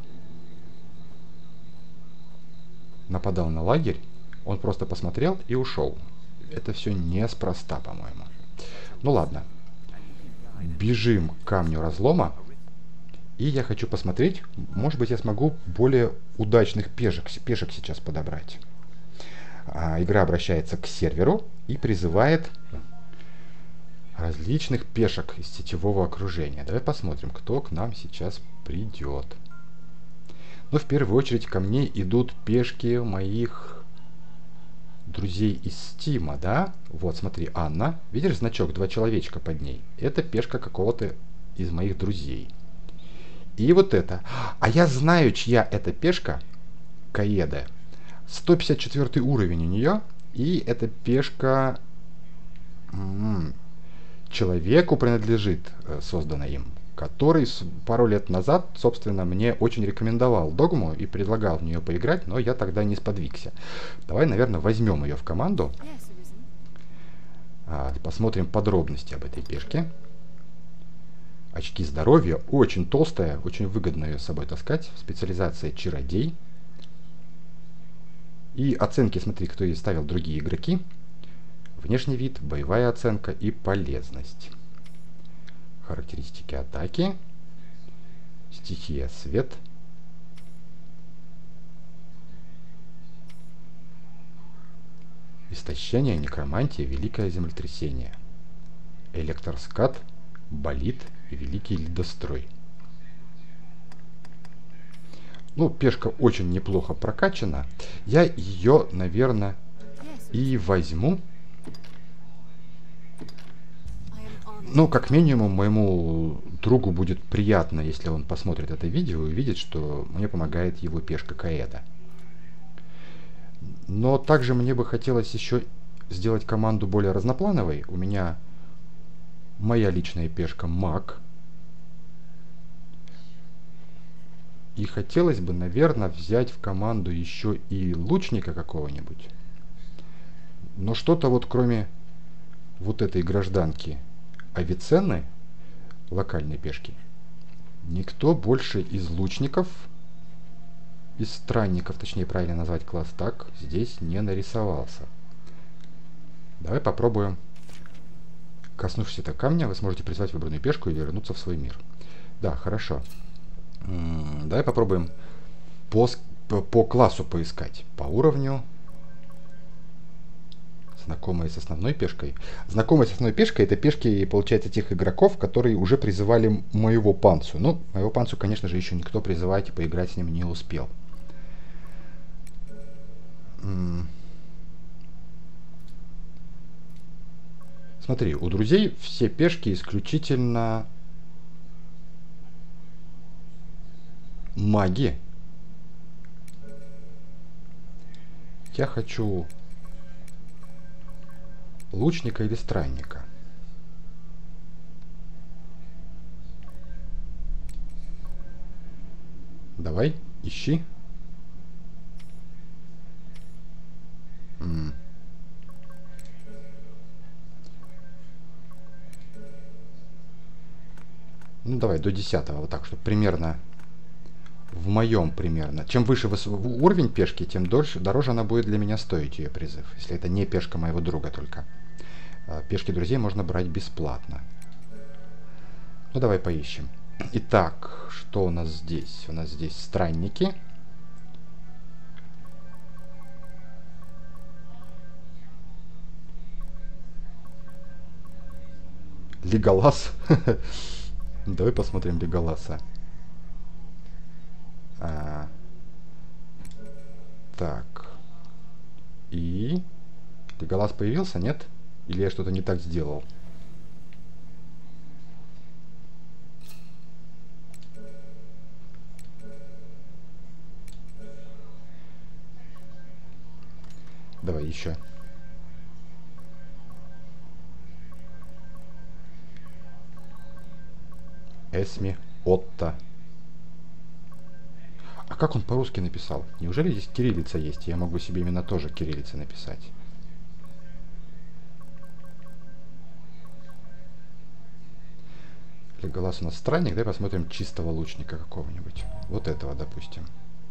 нападал на лагерь. Он просто посмотрел и ушел. Это все неспроста, по-моему. Ну ладно. Бежим к камню разлома. И я хочу посмотреть, может быть, я смогу более удачных пешек, пешек сейчас подобрать. А, игра обращается к серверу и призывает различных пешек из сетевого окружения. Давай посмотрим, кто к нам сейчас придет. Ну, в первую очередь ко мне идут пешки моих друзей из Стима, да? Вот, смотри, Анна. Видишь значок, два человечка под ней? Это пешка какого-то из моих друзей. И вот это. А я знаю, чья это пешка. Каэда. сто пятьдесят четвёртый уровень у нее. И эта пешка м-м, человеку принадлежит, создана им, который пару лет назад, собственно, мне очень рекомендовал Догму и предлагал в нее поиграть, но я тогда не сподвигся. Давай, наверное, возьмем ее в команду. Посмотрим подробности об этой пешке. Очки здоровья, очень толстая, очень выгодно ее с собой таскать. Специализация чародей. И оценки, смотри, кто ей ставил другие игроки. Внешний вид, боевая оценка и полезность. Характеристики атаки. Стихия свет. Истощение, некромантия, великое землетрясение. Электроскат, болид и великий ледострой. Ну, пешка очень неплохо прокачана. Я ее, наверное, и возьму. Ну, как минимум, моему другу будет приятно, если он посмотрит это видео и увидит, что мне помогает его пешка Каэда. Но также мне бы хотелось еще сделать команду более разноплановой. У меня моя личная пешка Маг. И хотелось бы, наверное, взять в команду еще и лучника какого-нибудь. Но что-то вот кроме вот этой гражданки Авиценны, локальной пешки, никто больше из лучников, из странников, точнее правильно назвать класс так, здесь не нарисовался. Давай попробуем. Коснувшись этого камня, вы сможете призвать выбранную пешку и вернуться в свой мир. Да, хорошо. М-м, давай попробуем по, по классу поискать. По уровню. Знакомые с основной пешкой. Знакомые с основной пешкой — это пешки, получается, тех игроков, которые уже призывали моего Панцу. Ну, моего Панцу, конечно же, еще никто призывать и поиграть с ним не успел. М-м. Смотри, у друзей все пешки исключительно маги. Я хочу лучника или странника. Давай, ищи. М. Ну давай до десятого, вот так, чтобы примерно в моем примерно. Чем выше уровень пешки, тем дольше, дороже она будет для меня стоить, ее призыв. Если это не пешка моего друга только. Пешки друзей можно брать бесплатно. Ну давай поищем. Итак, что у нас здесь? У нас здесь странники. Леголас. Давай посмотрим Леголаса. А, так. И... Леголас появился, нет? Или я что-то не так сделал? Давай еще. Эсми, Отто. А как он по-русски написал? Неужели здесь кириллица есть? Я могу себе именно тоже кириллицей написать. Леголас у нас странник. Давай посмотрим чистого лучника какого-нибудь. Вот этого, допустим.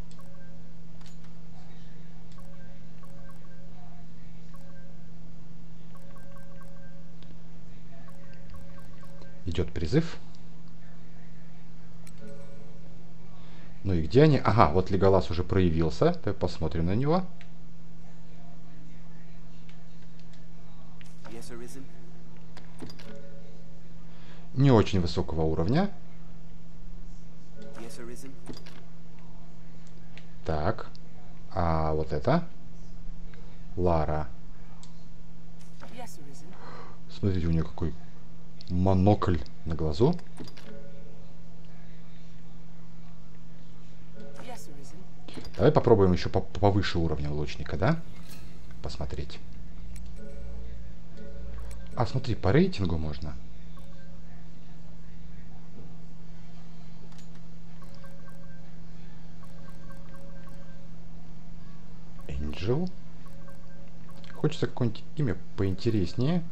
Идет призыв. Ну и где они? Ага, вот Леголас уже проявился. Давай посмотрим на него. Не очень высокого уровня. Так. А вот это? Лара. Смотрите, у нее какой монокль на глазу. Давай попробуем еще по повыше уровня лучника, да? Посмотреть. А, смотри, по рейтингу можно. Энджел. Хочется какое-нибудь имя поинтереснее.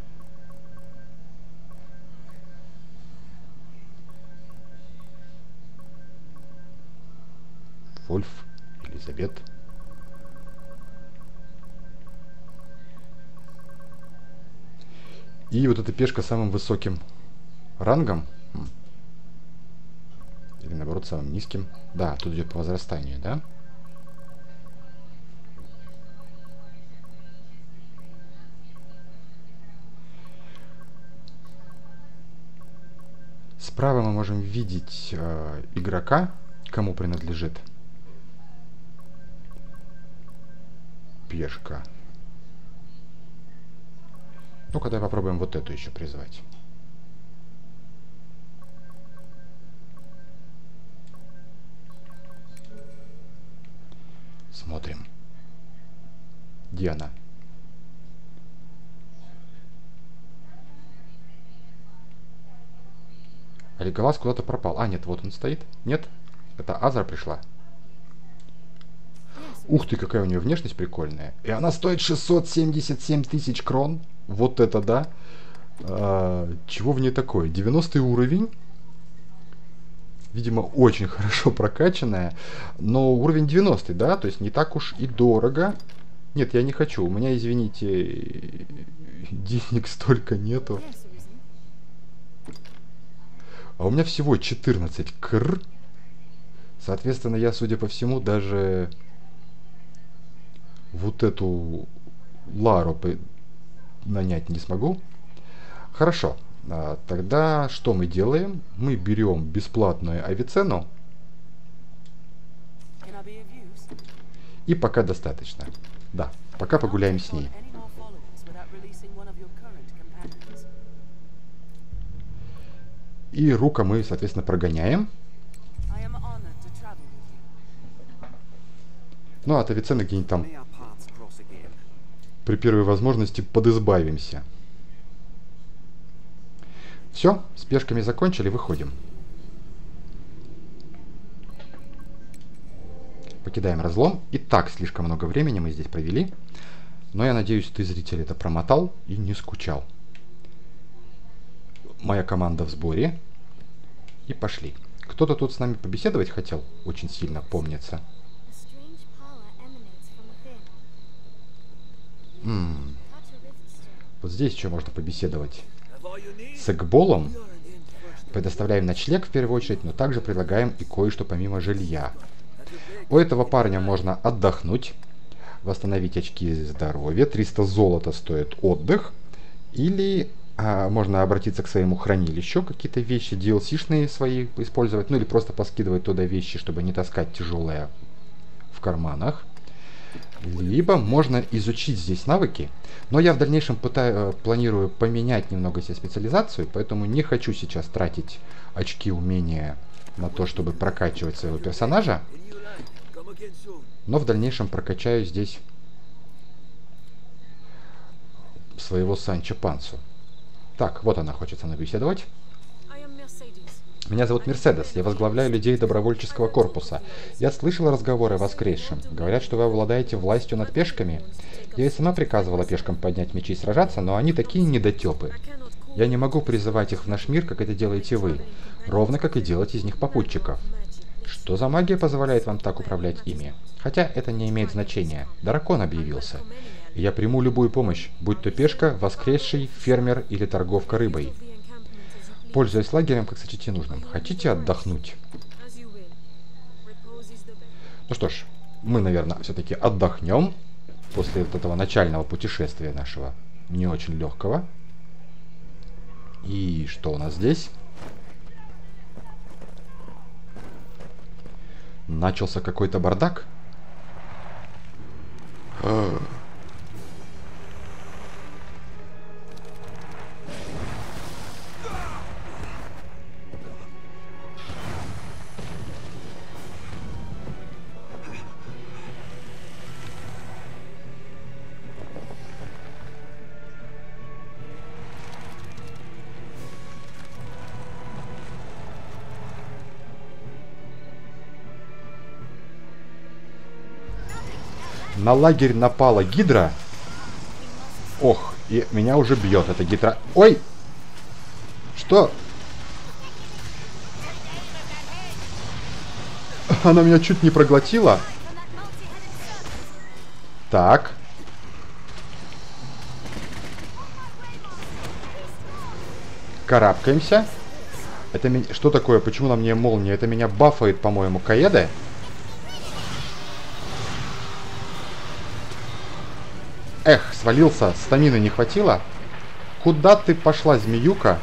Вольф, Елизабет. И вот эта пешка самым высоким рангом. Или наоборот самым низким. Да, тут идет по возрастанию, да? Справа мы можем видеть э, игрока, кому принадлежит пешка. Ну-ка, давай попробуем вот эту еще призвать. Смотрим. Где она? А Леголас куда-то пропал. А, нет, вот он стоит. Нет? Это Азра пришла. Ух ты, какая у нее внешность прикольная. И она стоит шестьсот семьдесят семь тысяч крон. Вот это да. А, чего в ней такое? девяностый уровень. Видимо, очень хорошо прокачанная. Но уровень девяностый, да? То есть не так уж и дорого. Нет, я не хочу. У меня, извините, денег столько нету. А у меня всего четырнадцать кр. Соответственно, я, судя по всему, даже вот эту Лару нанять не смогу. Хорошо. А, тогда что мы делаем? Мы берем бесплатную Авиценну. И пока достаточно. Да, пока погуляем с ней. И Рука мы, соответственно, прогоняем. Ну, от Авиценны где-нибудь там при первой возможности подизбавимся. Все, с пешками закончили, выходим. Покидаем разлом. И так слишком много времени мы здесь провели. Но я надеюсь, ты, зритель, это промотал и не скучал. Моя команда в сборе. И пошли. Кто-то тут с нами побеседовать хотел, очень сильно помнится. М-м. Вот здесь еще можно побеседовать. С Экболом предоставляем ночлег в первую очередь, но также предлагаем и кое-что помимо жилья. У этого парня можно отдохнуть, восстановить очки здоровья, триста золота стоит отдых, или а, можно обратиться к своему хранилищу, какие-то вещи ди эл си-шные свои использовать, ну или просто поскидывать туда вещи, чтобы не таскать тяжелое в карманах. Либо можно изучить здесь навыки, но я в дальнейшем пытаю, планирую поменять немного себе специализацию, поэтому не хочу сейчас тратить очки умения на то, чтобы прокачивать своего персонажа, но в дальнейшем прокачаю здесь своего Санчо Пансу. Так, вот она хочет со мной беседовать. Меня зовут Мерседес, я возглавляю людей добровольческого корпуса. Я слышал разговоры о воскресшем. Говорят, что вы обладаете властью над пешками. Я и сама приказывала пешкам поднять мечи и сражаться, но они такие недотепы. Я не могу призывать их в наш мир, как это делаете вы, ровно как и делать из них попутчиков. Что за магия позволяет вам так управлять ими? Хотя это не имеет значения. Дракон объявился. И я приму любую помощь, будь то пешка, воскресший, фермер или торговка рыбой. Пользуясь лагерем, как сочтите нужным. Хотите отдохнуть? Ну что ж, мы, наверное, все-таки отдохнем после вот этого начального путешествия нашего, не очень легкого. И что у нас здесь? Начался какой-то бардак. На лагерь напала гидра. Ох, и меня уже бьет эта гидра. Ой! Что? Она меня чуть не проглотила. Так. Карабкаемся. Это меня... Что такое? Почему на мне молния? Это меня бафает, по-моему, Каэде. Эх, свалился, стамины не хватило. Куда ты пошла, змеюка?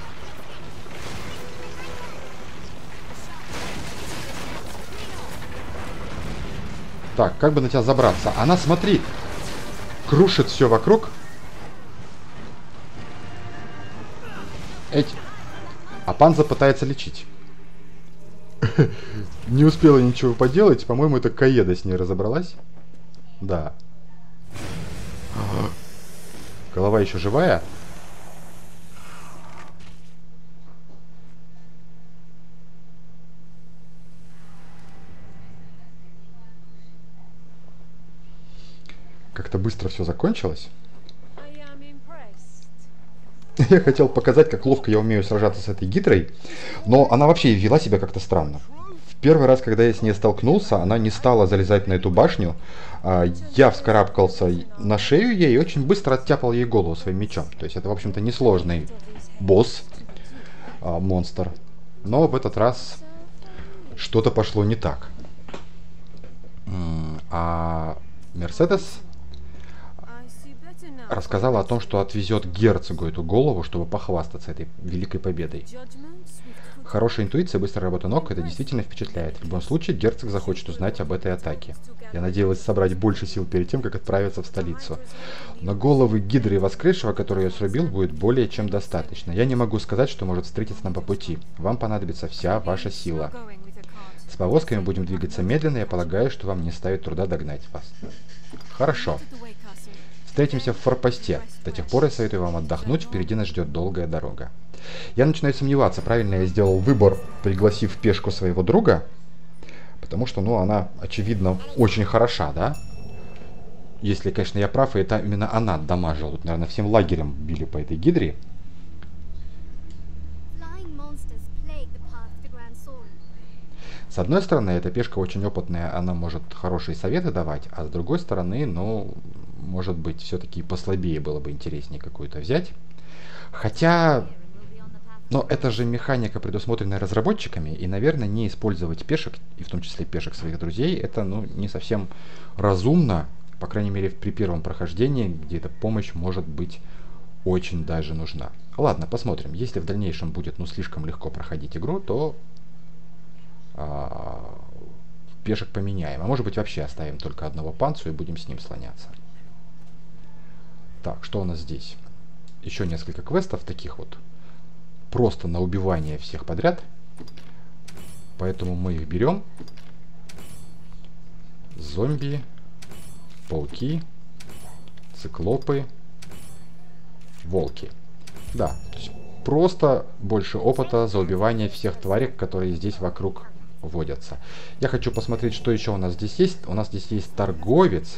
Так, как бы на тебя забраться? Она, смотри, крушит все вокруг. Эти. А Панза пытается лечить. Не успела ничего поделать. По-моему, это Каэда с ней разобралась. Да. Голова еще живая? Как-то быстро все закончилось. Я хотел показать, как ловко я умею сражаться с этой гидрой, но она вообще вела себя как-то странно. В первый раз, когда я с ней столкнулся, она не стала залезать на эту башню. Я вскарабкался на шею ей и очень быстро оттяпал ей голову своим мечом. То есть это, в общем-то, несложный босс, монстр. Но в этот раз что-то пошло не так. А Мерседес рассказала о том, что отвезет герцогу эту голову, чтобы похвастаться этой великой победой. Хорошая интуиция, быстрая работа ног, это действительно впечатляет. В любом случае, герцог захочет узнать об этой атаке. Я надеялась собрать больше сил перед тем, как отправиться в столицу. Но головы гидры и воскресшего, который я срубил, будет более чем достаточно. Я не могу сказать, что может встретиться нам по пути. Вам понадобится вся ваша сила. С повозками будем двигаться медленно, я полагаю, что вам не ставит труда догнать вас. Хорошо. Встретимся в форпосте. До тех пор я советую вам отдохнуть, впереди нас ждет долгая дорога. Я начинаю сомневаться, правильно я сделал выбор, пригласив пешку своего друга, потому что, ну, она, очевидно, очень хороша, да? Если, конечно, я прав, и это именно она дамажила. Тут, наверное, всем лагерем били по этой гидре. С одной стороны, эта пешка очень опытная, она может хорошие советы давать, а с другой стороны, ну, может быть, все-таки послабее было бы интереснее какую-то взять. Хотя, но это же механика, предусмотренная разработчиками, и, наверное, не использовать пешек, и в том числе пешек своих друзей, это, ну, не совсем разумно, по крайней мере, при первом прохождении, где эта помощь может быть очень даже нужна. Ладно, посмотрим. Если в дальнейшем будет, ну, слишком легко проходить игру, то а, пешек поменяем. А может быть, вообще оставим только одного панцу и будем с ним слоняться. Так, что у нас здесь? Еще несколько квестов таких вот. Просто на убивание всех подряд. Поэтому мы их берем. Зомби, пауки, циклопы, волки. Да, то есть просто больше опыта за убивание всех тварей, которые здесь вокруг водятся. Я хочу посмотреть, что еще у нас здесь есть. У нас здесь есть торговец.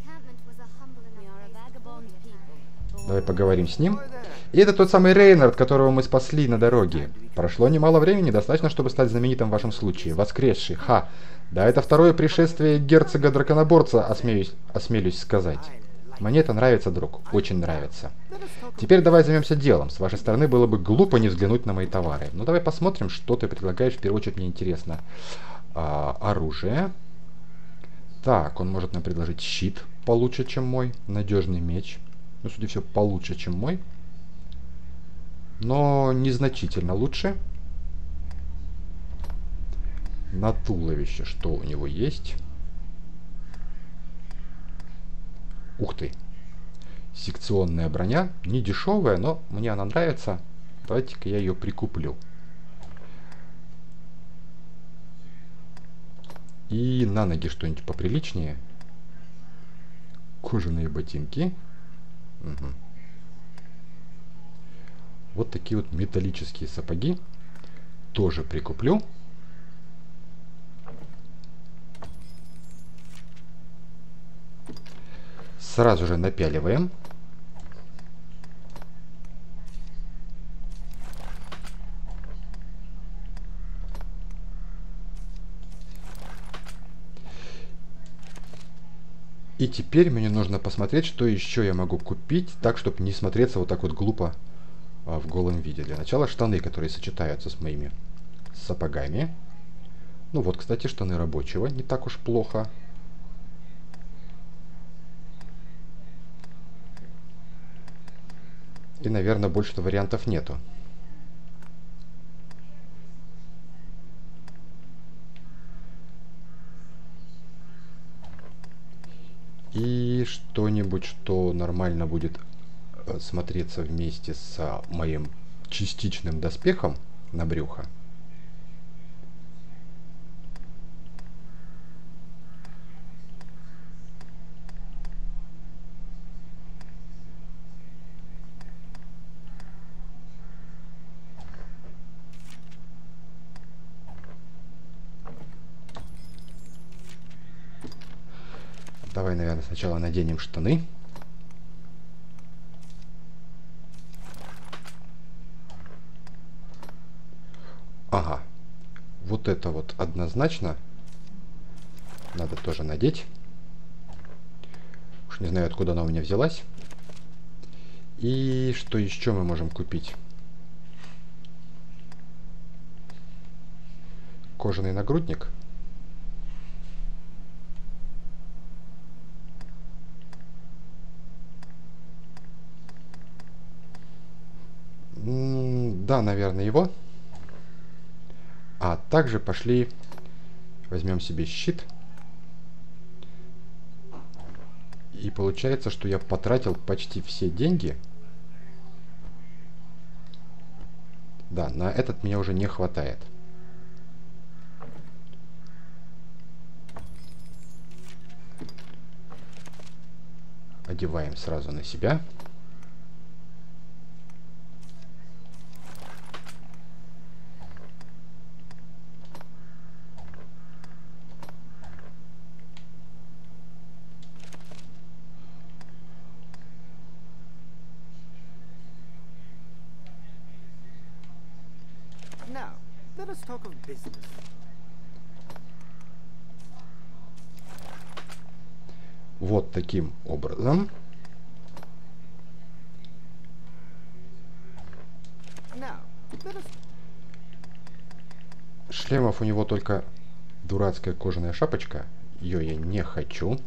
Давай поговорим с ним. И это тот самый Рейнард, которого мы спасли на дороге. Прошло немало времени, достаточно, чтобы стать знаменитым в вашем случае. Воскресший, ха! Да, это второе пришествие герцога-драконоборца, осмеюсь, осмелюсь сказать. Мне это нравится, друг, очень нравится. Теперь давай займемся делом. С вашей стороны было бы глупо не взглянуть на мои товары. Ну давай посмотрим, что ты предлагаешь. В первую очередь мне интересно. А, оружие. Так, он может нам предложить щит получше, чем мой. Надежный меч. Ну, судя все, получше, чем мой. Но незначительно лучше. На туловище что у него есть? Ух ты. Секционная броня. Не дешевая, но мне она нравится. Давайте-ка я ее прикуплю. И на ноги что-нибудь поприличнее. Кожаные ботинки. Угу. Вот такие вот металлические сапоги. Тоже прикуплю. Сразу же напяливаем. И теперь мне нужно посмотреть, что еще я могу купить, так, чтобы не смотреться вот так вот глупо а, в голом виде. Для начала штаны, которые сочетаются с моими сапогами. Ну вот, кстати, штаны рабочего, не так уж плохо. И, наверное, больше вариантов нету. И что-нибудь, что нормально будет смотреться вместе с моим частичным доспехом на брюхо. Давай, наверное, сначала наденем штаны. Ага. Вот это вот однозначно надо тоже надеть. Уж не знаю, откуда она у меня взялась. И что еще мы можем купить? Кожаный нагрудник. Да, наверное, его. А также пошли, возьмем себе щит. И получается, что я потратил почти все деньги. Да, на этот мне уже не хватает. одеваем сразу на себя. Now, let us talk of business. Вот таким образом. Now, let us... Шлемов у него только дурацкая кожаная шапочка. Ее я не хочу.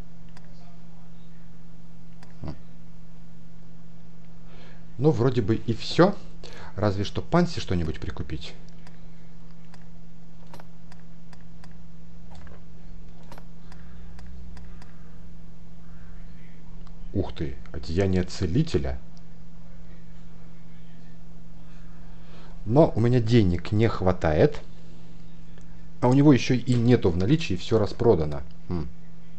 Ну, вроде бы и все. Разве что Панси что-нибудь прикупить. Ух ты, одеяние целителя. Но у меня денег не хватает. А у него еще и нету в наличии, все распродано. Хм.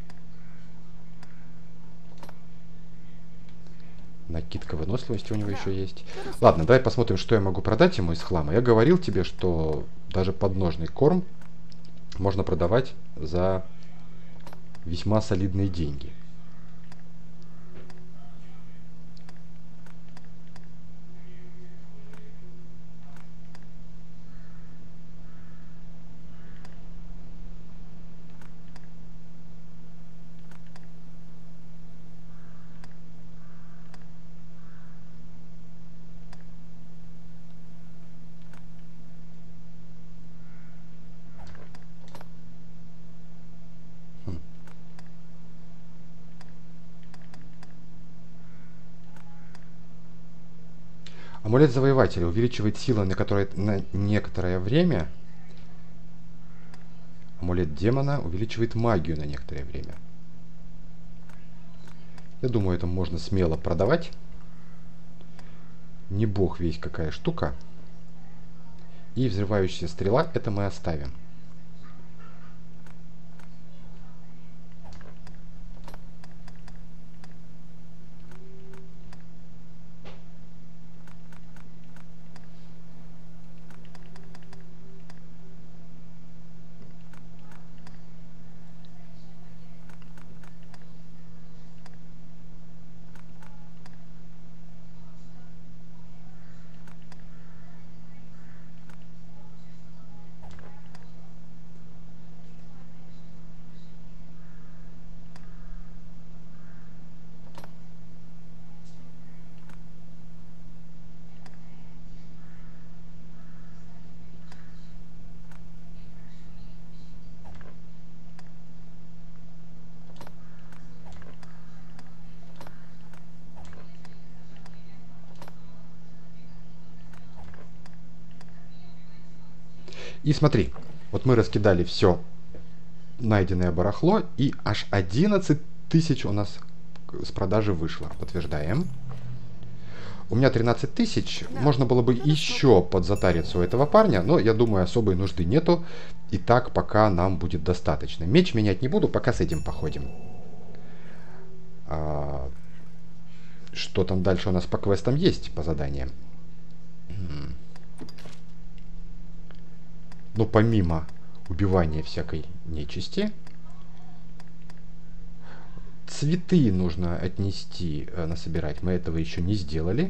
Накидка выносливости у него еще есть. Ладно, давай посмотрим, что я могу продать ему из хлама. Я говорил тебе, что даже подножный корм можно продавать за весьма солидные деньги. Амулет Завоевателя увеличивает силу на, которое, на некоторое время. Амулет Демона увеличивает магию на некоторое время. Я думаю, это можно смело продавать. Не бог весь какая штука. И взрывающая стрела, это мы оставим. И смотри, вот мы раскидали все найденное барахло, и аж одиннадцать тысяч у нас с продажи вышло. Подтверждаем. У меня тринадцать тысяч. Можно было бы еще подзатариться у этого парня, но я думаю, особой нужды нету. И так пока нам будет достаточно. Меч менять не буду, пока с этим походим. А, что там дальше у нас по квестам есть, по заданиям? Но помимо убивания всякой нечисти, цветы нужно отнести, э, насобирать. Мы этого еще не сделали.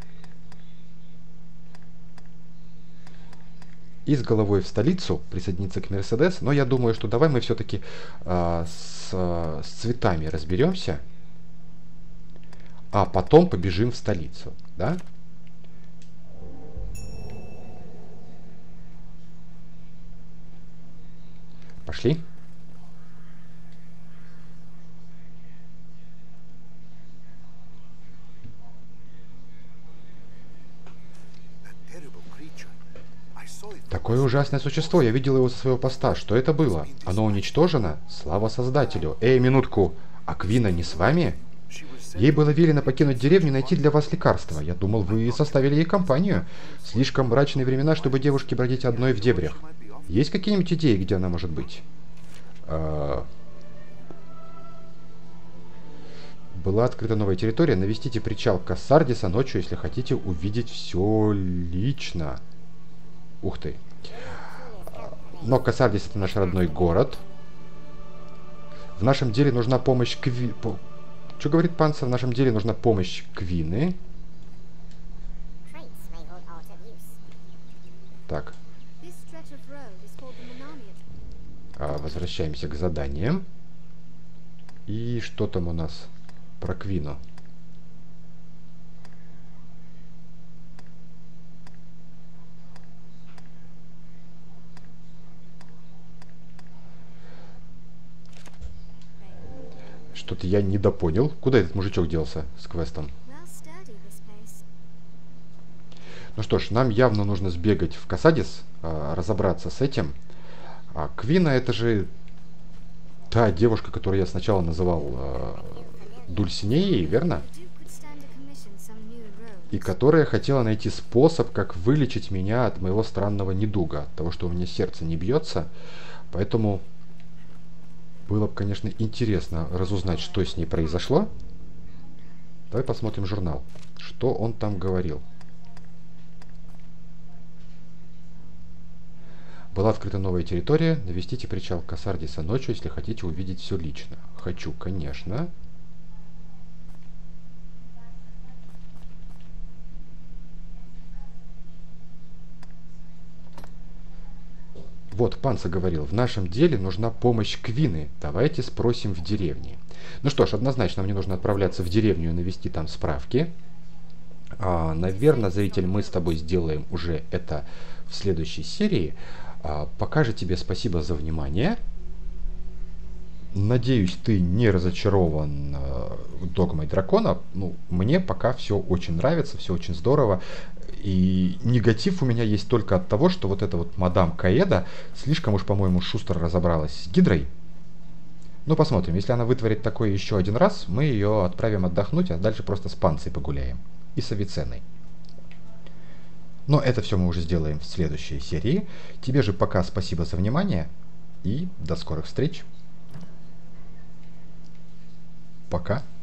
И с головой в столицу присоединиться к Мерседес. Но я думаю, что давай мы все-таки э, с, с цветами разберемся, а потом побежим в столицу, да? Пошли. Такое ужасное существо, я видел его со своего поста. Что это было? Оно уничтожено? Слава Создателю. Эй, минутку. Аквина не с вами? Ей было велено покинуть деревню и найти для вас лекарства. Я думал, вы составили ей компанию. Слишком мрачные времена, чтобы девушке бродить одной в дебрях. Есть какие-нибудь идеи, где она может быть? А... Была открыта новая территория. Навестите причал Кассардиса ночью, если хотите увидеть все лично. Ух ты. Но Кассардис — это наш родной город. В нашем деле нужна помощь Кви... По... Что говорит Панца? В нашем деле нужна помощь Квины. Так. А, возвращаемся к заданиям. И что там у нас про Квину? Что-то я недопонял. Куда этот мужичок делся с квестом? Ну что ж, нам явно нужно сбегать в Кассадис, разобраться с этим. А Квина — это же та девушка, которую я сначала называл э, Дульсинеей, верно? И которая хотела найти способ, как вылечить меня от моего странного недуга, от того, что у меня сердце не бьется. Поэтому было бы, конечно, интересно разузнать, что с ней произошло. Давай посмотрим журнал. Что он там говорил? Была открыта новая территория. Навестите причал Кассардиса ночью, если хотите увидеть все лично. Хочу, конечно. Вот, Панца говорил, в нашем деле нужна помощь Квины. Давайте спросим в деревне. Ну что ж, однозначно мне нужно отправляться в деревню и навести там справки. А, наверное, зритель, мы с тобой сделаем уже это в следующей серии. А, пока же тебе спасибо за внимание. Надеюсь, ты не разочарован э, догмой дракона. Ну, мне пока все очень нравится, все очень здорово. И негатив у меня есть только от того, что вот эта вот мадам Каэда слишком уж, по-моему, шустро разобралась с Гидрой. Ну, посмотрим. Если она вытворит такое еще один раз, мы ее отправим отдохнуть, а дальше просто с Панцей погуляем. И с Авиценной. Но это все мы уже сделаем в следующей серии. Тебе же пока спасибо за внимание. И до скорых встреч. Пока.